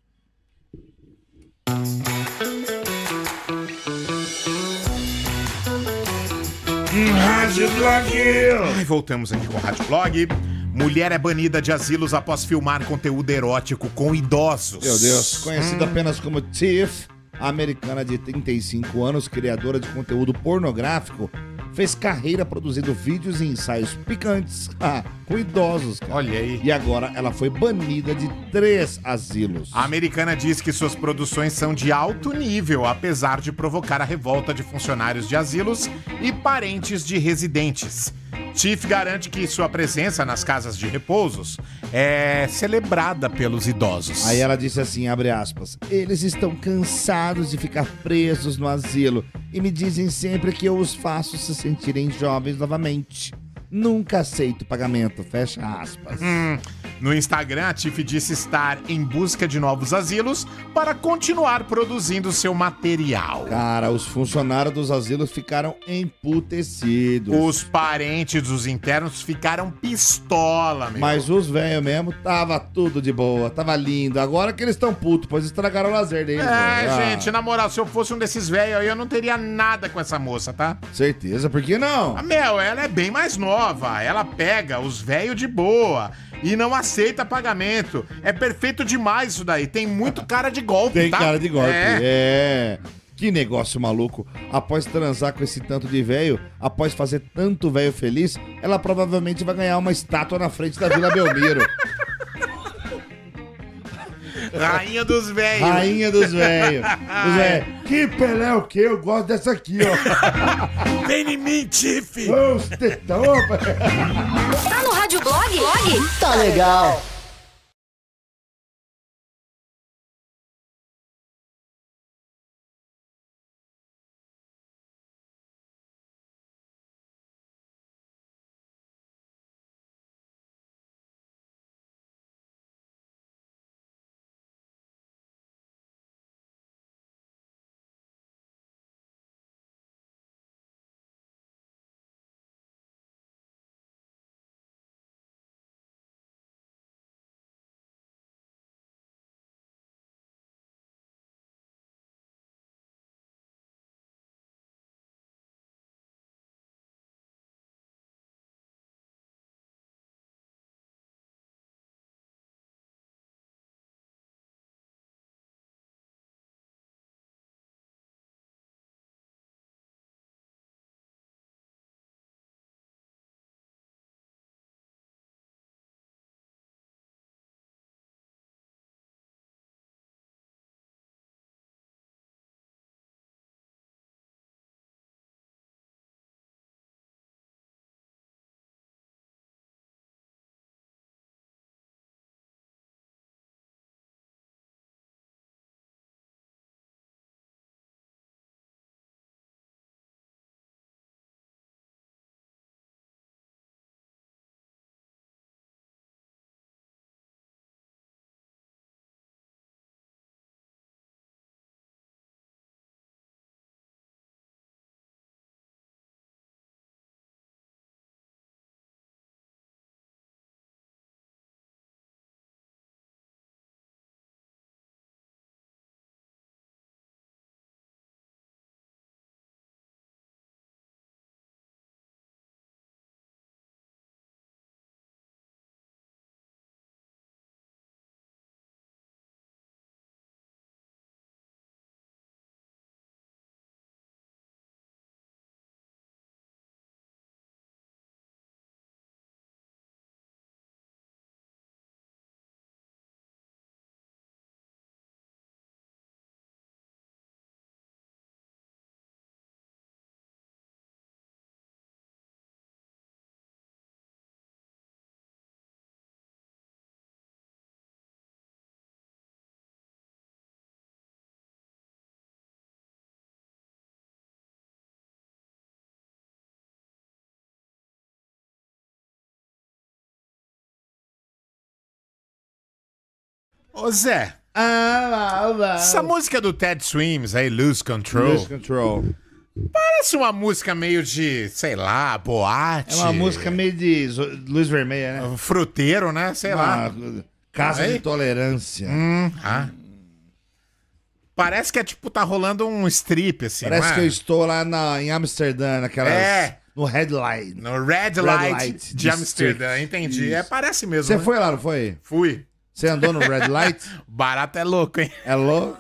Rádio Blog. Ai, voltamos aqui com o Rádio Blog. Mulher é banida de asilos após filmar conteúdo erótico com idosos. Meu Deus. Conhecida apenas como Tiff, a americana de 35 anos, criadora de conteúdo pornográfico, fez carreira produzindo vídeos e ensaios picantes com idosos. Cara. Olha aí. E agora ela foi banida de 3 asilos. A americana diz que suas produções são de alto nível, apesar de provocar a revolta de funcionários de asilos e parentes de residentes. Tiff garante que sua presença nas casas de repousos é celebrada pelos idosos. Aí ela disse assim, abre aspas, eles estão cansados de ficar presos no asilo e me dizem sempre que eu os faço se sentirem jovens novamente. Nunca aceito pagamento, fecha aspas. No Instagram, a Tiff disse estar em busca de novos asilos para continuar produzindo seu material. Cara, os funcionários dos asilos ficaram emputecidos. Os parentes dos internos ficaram pistola, meu. Mas os velhos mesmo, tava tudo de boa, tava lindo. Agora que eles estão putos, pois estragaram o lazer deles. Gente, na moral, se eu fosse um desses velhos aí, eu não teria nada com essa moça, tá? Certeza, por que não? Ela é bem mais nova. Ela pega os velhos de boa e não aceita pagamento. É perfeito demais isso daí. Tem muito cara de golpe, Tem tá? cara de golpe, é. Que negócio maluco. Após transar com esse tanto de velho, após fazer tanto velho feliz, ela provavelmente vai ganhar uma estátua na frente da Vila Belmiro. Rainha dos velhos. Rainha dos velhos. Que Pelé o quê? Eu gosto dessa aqui, ó. Vem em mim, Tiff. Os tetão, rapaz. Tá no Rádio Blog? Tá legal. Ô Zé, essa música do Ted Swims aí, Lose Control. Lose Control. Parece uma música meio de, sei lá, boate. É uma música meio de luz vermelha, né? Fruteiro, né? Sei lá. Casa de tolerância. Parece que é tipo, tá rolando um strip, assim. Parece que eu estou lá em Amsterdã, naquelas... No Red Light. No Red Light de Amsterdã, entendi. Isso. Parece mesmo. Você né? foi lá, não foi? Fui. Você andou no Red Light? Barato é louco, hein? É louco?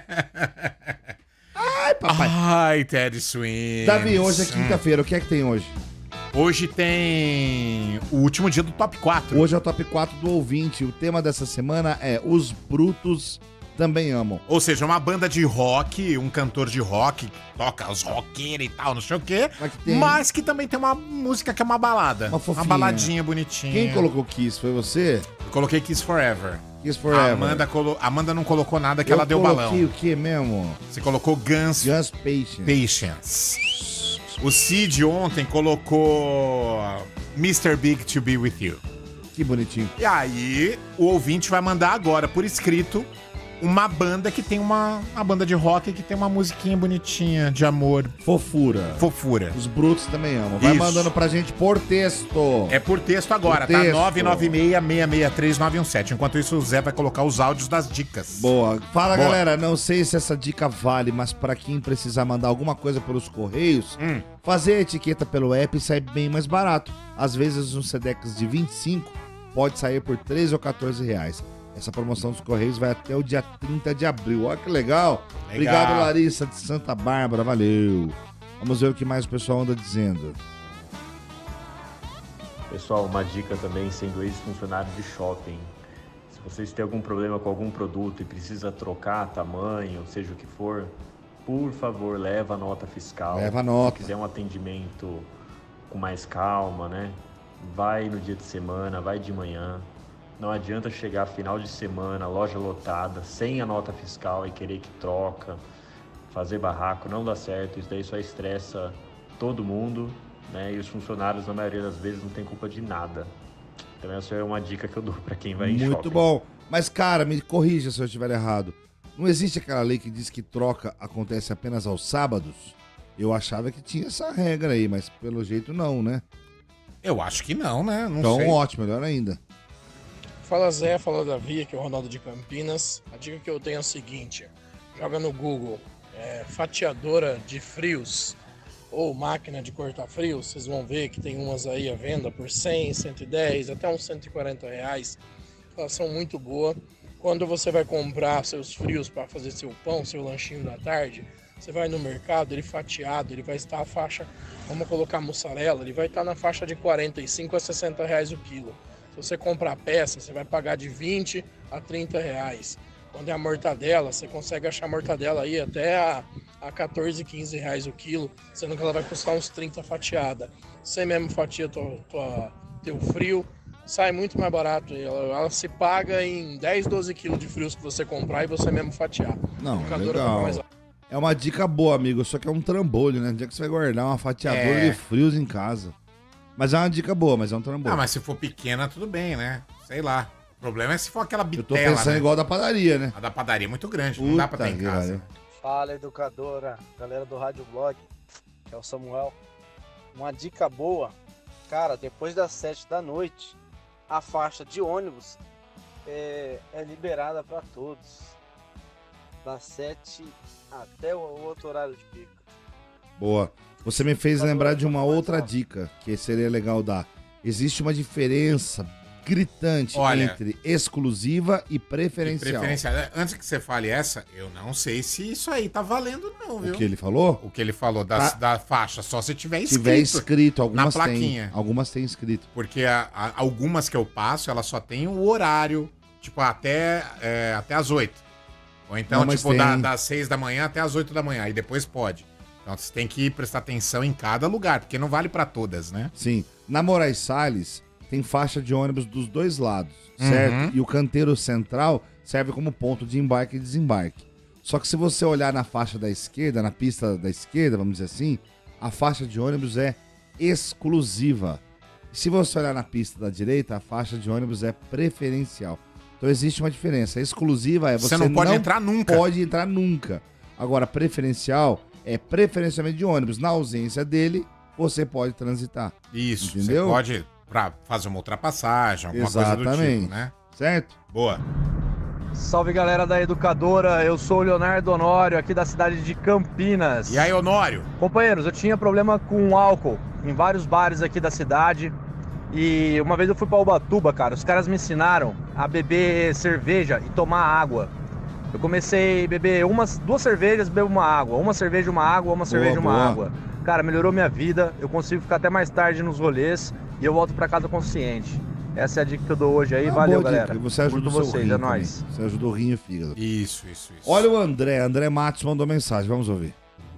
Ai, papai. Ai, Ted Swims. Davi, hoje é quinta-feira. O que é que tem hoje? Hoje tem o último dia do Top 4. Hoje é o Top 4 do ouvinte. O tema dessa semana é Os Brutos Também Amam. Ou seja, uma banda de rock, um cantor de rock, toca os roqueiros e tal, não sei o quê, mas que também tem uma música que é uma balada. Uma baladinha bonitinha. Quem colocou Kiss? Foi você? Eu coloquei Kiss Forever. Kiss Forever. A Amanda não colocou nada que ela deu balão. Eu coloquei o que mesmo? Você colocou Guns Patience. O Cid ontem colocou Mr. Big to Be With You. Que bonitinho. E aí, o ouvinte vai mandar agora, por escrito, uma banda que tem uma banda de rock que tem uma musiquinha bonitinha de amor. Fofura. Os Brutos Também Amam. Vai mandando pra gente por texto. É por texto agora, tá? 996-663-917. Enquanto isso, o Zé vai colocar os áudios das dicas. Boa. Fala, galera. Não sei se essa dica vale, mas pra quem precisar mandar alguma coisa pelos correios, fazer a etiqueta pelo app sai bem mais barato. Às vezes, um Sedex de 25 pode sair por 13 ou 14 reais. Essa promoção dos Correios vai até o dia 30 de abril. Olha que legal. Obrigado, Larissa de Santa Bárbara. Valeu. Vamos ver o que mais o pessoal anda dizendo. Pessoal, uma dica também, sendo ex-funcionário de shopping. Se vocês têm algum problema com algum produto e precisa trocar tamanho, seja o que for, por favor, leva a nota fiscal. Leva a nota. Se quiser um atendimento com mais calma, né? Vai no dia de semana, vai de manhã. Não adianta chegar final de semana, loja lotada, sem a nota fiscal e querer que troca, fazer barraco, não dá certo. Isso daí só estressa todo mundo, né? E os funcionários, na maioria das vezes, não tem culpa de nada. Então essa é uma dica que eu dou pra quem vai em shopping. Muito bom. Mas, cara, me corrija se eu estiver errado. Não existe aquela lei que diz que troca acontece apenas aos sábados? Eu achava que tinha essa regra aí, mas pelo jeito não, né? Eu acho que não, né? Não então sei. Ótimo, melhor ainda. Fala Zé, fala Davi, aqui é o Ronaldo de Campinas. A dica que eu tenho é a seguinte: joga no Google fatiadora de frios ou máquina de cortar frios. Vocês vão ver que tem umas aí à venda por 100, 110, até uns 140 reais. Elas são muito boas. Quando você vai comprar seus frios para fazer seu pão, seu lanchinho da tarde, você vai no mercado, ele fatiado, ele vai estar a faixa, vamos colocar mussarela, ele vai estar na faixa de 45 a 60 reais o quilo. Se você comprar a peça, você vai pagar de 20 a 30 reais. Quando é a mortadela, você consegue achar a mortadela aí até a 14, 15 reais o quilo, sendo que ela vai custar uns 30 fatiada. Você mesmo fatia teu frio, sai muito mais barato. Ela se paga em 10, 12 quilos de frios que você comprar e você mesmo fatiar. Não, legal. É uma dica boa, amigo, só que é um trambolho, né? Onde é que você vai guardar uma fatiadora de frios em casa? Mas é uma dica boa, mas é um trambolho. Ah, mas se for pequena, tudo bem, né? Sei lá. O problema é se for aquela bitela, eu tô pensando igual a da padaria, né? A da padaria é muito grande, não dá pra ter em casa. Fala, educadora, galera do Rádio Blog, que é o Samuel. Uma dica boa, cara, depois das 7 da noite, a faixa de ônibus é liberada para todos. Das 7 até o outro horário de pico. Boa. Você me fez lembrar de uma outra dica que seria legal dar. Existe uma diferença gritante entre exclusiva e preferencial. Antes que você fale essa, eu não sei se isso aí tá valendo não, viu? O que ele falou? O que ele falou da faixa, só se tiver escrito. Tiver escrito, algumas na plaquinha. Algumas têm escrito. Porque algumas que eu passo, elas só tem o horário, tipo, até as 8. Ou então, não, tipo, das 6 da manhã até as 8 da manhã, e depois pode. Então você tem que prestar atenção em cada lugar, porque não vale pra todas, né? Sim. Na Moraes Salles, tem faixa de ônibus dos dois lados, certo? E o canteiro central serve como ponto de embarque e desembarque. Só que se você olhar na faixa da esquerda, na pista da esquerda, vamos dizer assim, a faixa de ônibus é exclusiva. E se você olhar na pista da direita, a faixa de ônibus é preferencial. Então existe uma diferença. Exclusiva é você não pode entrar nunca. Pode entrar nunca. Agora, preferencial é preferencialmente de ônibus. Na ausência dele, você pode transitar. Isso, entendeu? Você pode pra fazer uma ultrapassagem, alguma coisa do tipo, né? Certo? Boa. Salve, galera da Educadora, eu sou o Leonardo Honório, aqui da cidade de Campinas. E aí, Honório? Companheiros, eu tinha problema com álcool em vários bares aqui da cidade. E uma vez eu fui pra Ubatuba, cara, os caras me ensinaram a beber cerveja e tomar água. Eu comecei a beber duas cervejas, bebo uma água. Uma cerveja, uma água, uma cerveja, uma água. Cara, melhorou minha vida, eu consigo ficar até mais tarde nos rolês e eu volto pra casa consciente. Essa é a dica que eu dou hoje aí, valeu, galera. E você ajuda vocês, é nóis. Você ajuda o rim e o fígado. Isso. Olha o André Matos mandou mensagem, vamos ouvir.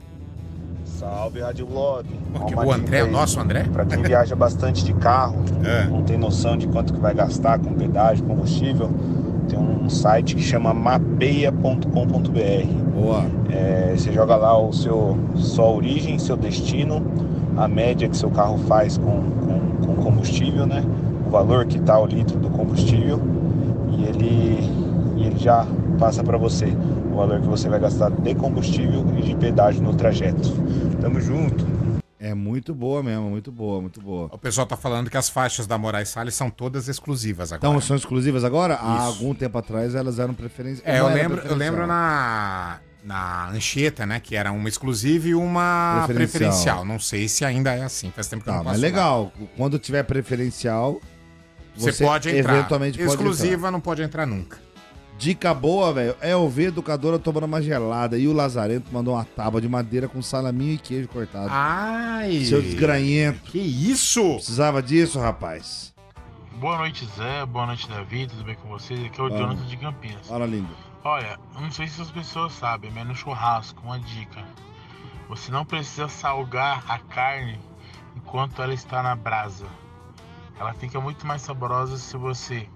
Salve, Rádio Blog. O André, o nosso André? Pra quem viaja bastante de carro, não tem noção de quanto que vai gastar com pedágio, combustível, tem um site que chama mapeia.com.br. Boa. Você joga lá sua origem, seu destino, a média que seu carro faz com combustível, né? O valor que tá o litro do combustível e ele já passa para você o valor que você vai gastar de combustível e de pedágio no trajeto. Tamo junto. É muito boa mesmo, muito boa. O pessoal tá falando que as faixas da Moraes Salles são todas exclusivas agora. Então, são exclusivas agora? Há algum tempo atrás elas eram preferenciais. Eu lembro na Anchieta, né, que era uma exclusiva e uma preferencial. Não sei se ainda é assim, faz tempo que eu não passo. Mas legal, quando tiver preferencial, você pode entrar. Eventualmente pode exclusiva entrar. Não pode entrar nunca. Dica boa, velho, é ouvir Educadora tomando uma gelada. E o Lazarento mandou uma tábua de madeira com salaminho e queijo cortado. Ai! Seu desgranhento. Que isso? Precisava disso, rapaz. Boa noite, Zé. Boa noite, Davi. Tudo bem com vocês? Aqui é o Jonathan de Campinas. Fala, lindo. Olha, eu não sei se as pessoas sabem, mas no churrasco, uma dica. Você não precisa salgar a carne enquanto ela está na brasa. Ela fica muito mais saborosa se você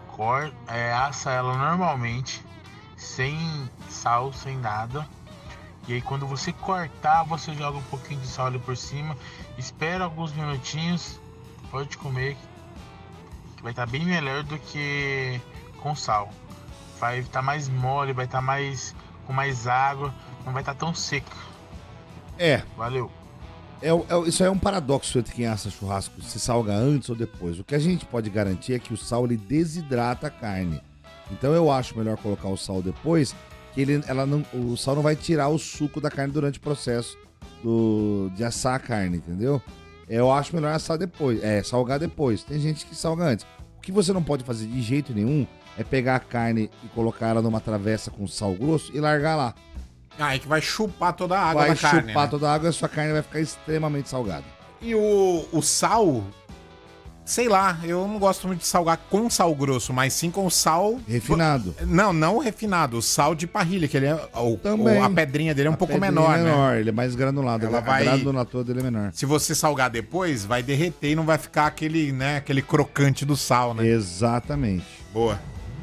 assa ela normalmente, sem sal, sem nada. E aí quando você cortar, você joga um pouquinho de sal ali por cima, espera alguns minutinhos, pode comer, que vai estar bem melhor do que com sal. Vai estar mais mole, vai estar com mais água, não vai estar tão seca. Valeu. Isso aí é um paradoxo entre quem assa churrasco, se salga antes ou depois. O que a gente pode garantir é que o sal ele desidrata a carne. Então eu acho melhor colocar o sal depois, que o sal não vai tirar o suco da carne durante o processo de assar a carne, entendeu? Eu acho melhor assar depois, salgar depois. Tem gente que salga antes. O que você não pode fazer de jeito nenhum é pegar a carne e colocar ela numa travessa com sal grosso e largar lá. É que vai chupar toda a água da carne. Vai chupar toda a água e a sua carne vai ficar extremamente salgada. E o sal, sei lá, eu não gosto muito de salgar com sal grosso, mas sim com sal... Refinado. Não refinado, o sal de parrilha, que ele a pedrinha dele é um pouco menor, né? Ele é mais granulado, a granulatura dele é menor. Se você salgar depois, vai derreter e não vai ficar aquele crocante do sal, né? Exatamente. Boa.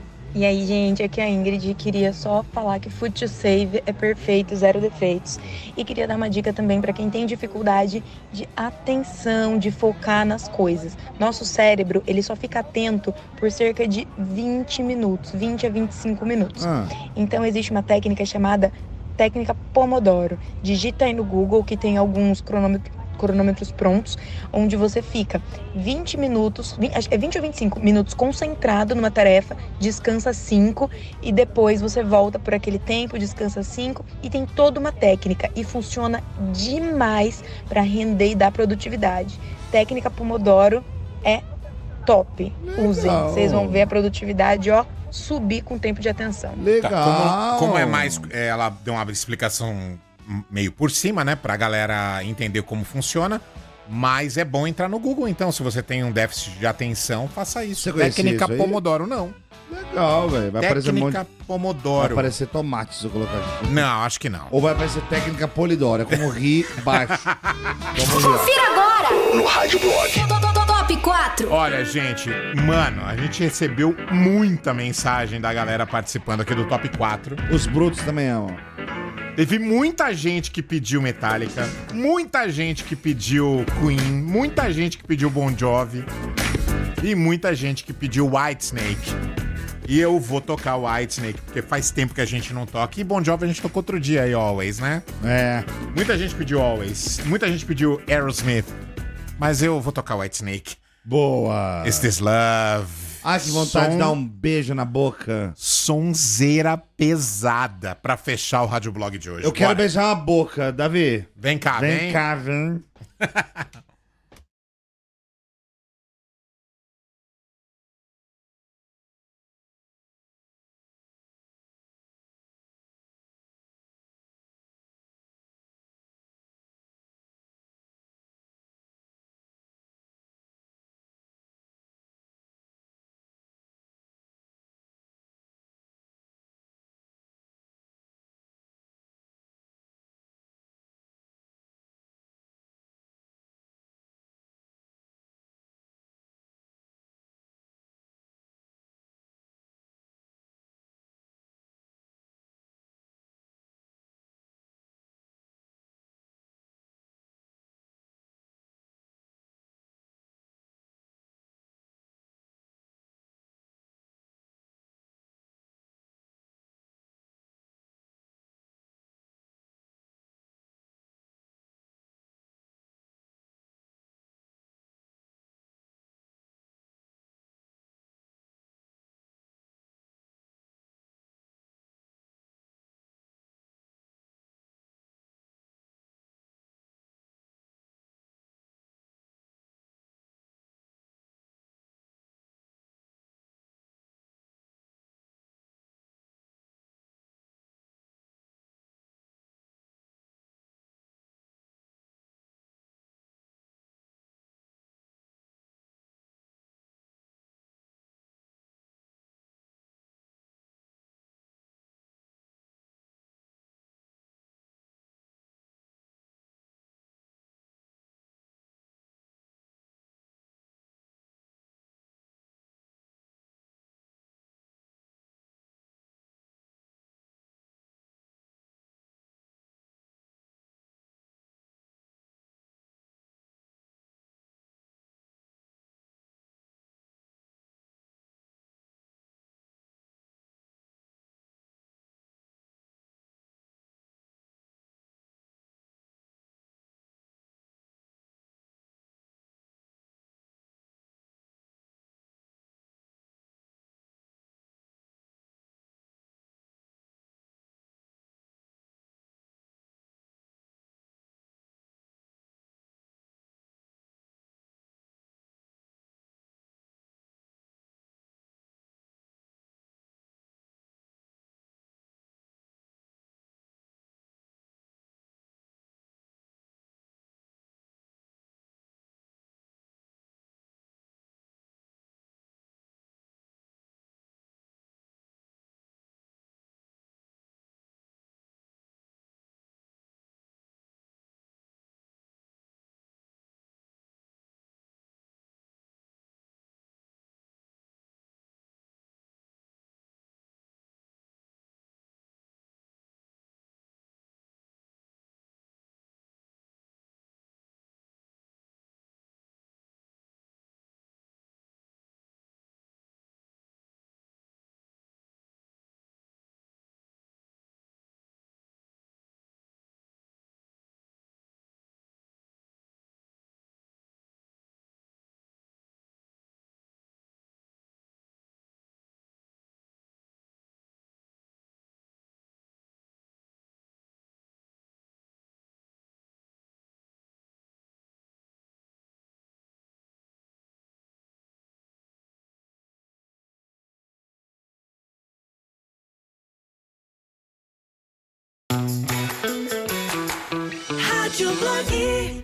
E aí, gente, aqui é a Ingrid, queria só falar que Food to Save é perfeito, zero defeitos. E queria dar uma dica também para quem tem dificuldade de atenção, de focar nas coisas. Nosso cérebro, ele só fica atento por cerca de 20 minutos, 20 a 25 minutos. Então existe uma técnica chamada técnica Pomodoro. Digita aí no Google que tem alguns cronômetros prontos, onde você fica 20 minutos, 20 ou 25 minutos concentrado numa tarefa, descansa 5 e depois você volta por aquele tempo, descansa 5 e tem toda uma técnica e funciona demais para render e dar produtividade. Técnica Pomodoro é top. Usem, vocês vão ver a produtividade, subir com o tempo de atenção. Legal. Tá, como é mais, ela deu uma explicação meio por cima, né, pra galera entender como funciona, mas é bom entrar no Google, então, se você tem um déficit de atenção, faça isso. Você Técnica isso Pomodoro, não. Legal, velho. Vai aparecer Pomodoro. Vai aparecer tomate se eu colocar aqui. Não, acho que não. Ou vai aparecer técnica Polidoro, é como rir baixo. Confira agora no Rádio Blog. Top 4. Olha, gente, a gente recebeu muita mensagem da galera participando aqui do Top 4. Os brutos também amam. Teve muita gente que pediu Metallica, muita gente que pediu Queen, muita gente que pediu Bon Jovi e muita gente que pediu Whitesnake. E eu vou tocar o Whitesnake, porque faz tempo que a gente não toca. E Bon Jovi a gente tocou outro dia aí, Always, né? É. Muita gente pediu Always. Muita gente pediu Aerosmith. Mas eu vou tocar Whitesnake. Boa. Is This Love. Ai, que vontade de dar um beijo na boca. Sonzeira pesada pra fechar o Radioblog de hoje. Eu quero beijar uma boca, Davi. Vem cá, Vem cá, vem. Rádio Blog.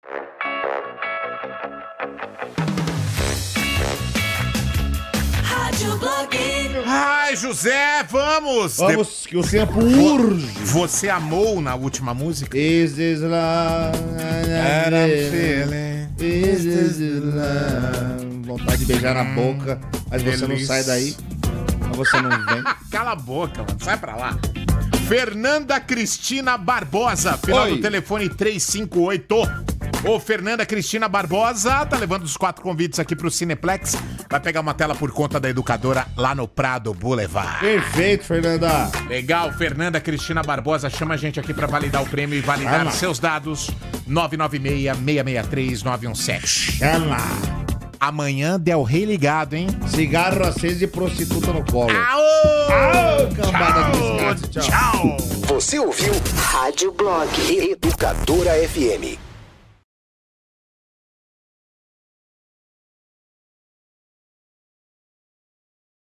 Rádio Blog. Ai, José, vamos! Vamos, que o tempo urge. Você amou na última música? Is this love? Is this love? Vontade de beijar na boca, mas você não sai daí. Mas você não vem. Cala a boca, mano. Sai pra lá. Fernanda Cristina Barbosa, final do telefone 358. Ô, Fernanda Cristina Barbosa, tá levando os 4 convites aqui pro Cineplex. Vai pegar uma tela por conta da educadora lá no Prado Boulevard. Perfeito, Fernanda. Legal, Fernanda Cristina Barbosa, chama a gente aqui pra validar o prêmio e validar seus dados. 996-663-917. Chama. Amanhã Del Rey ligado, hein? Cigarro aceso e prostituta no colo. Aô! Cambada de desgaste. Tchau. Você ouviu Rádio Blog Educadora FM.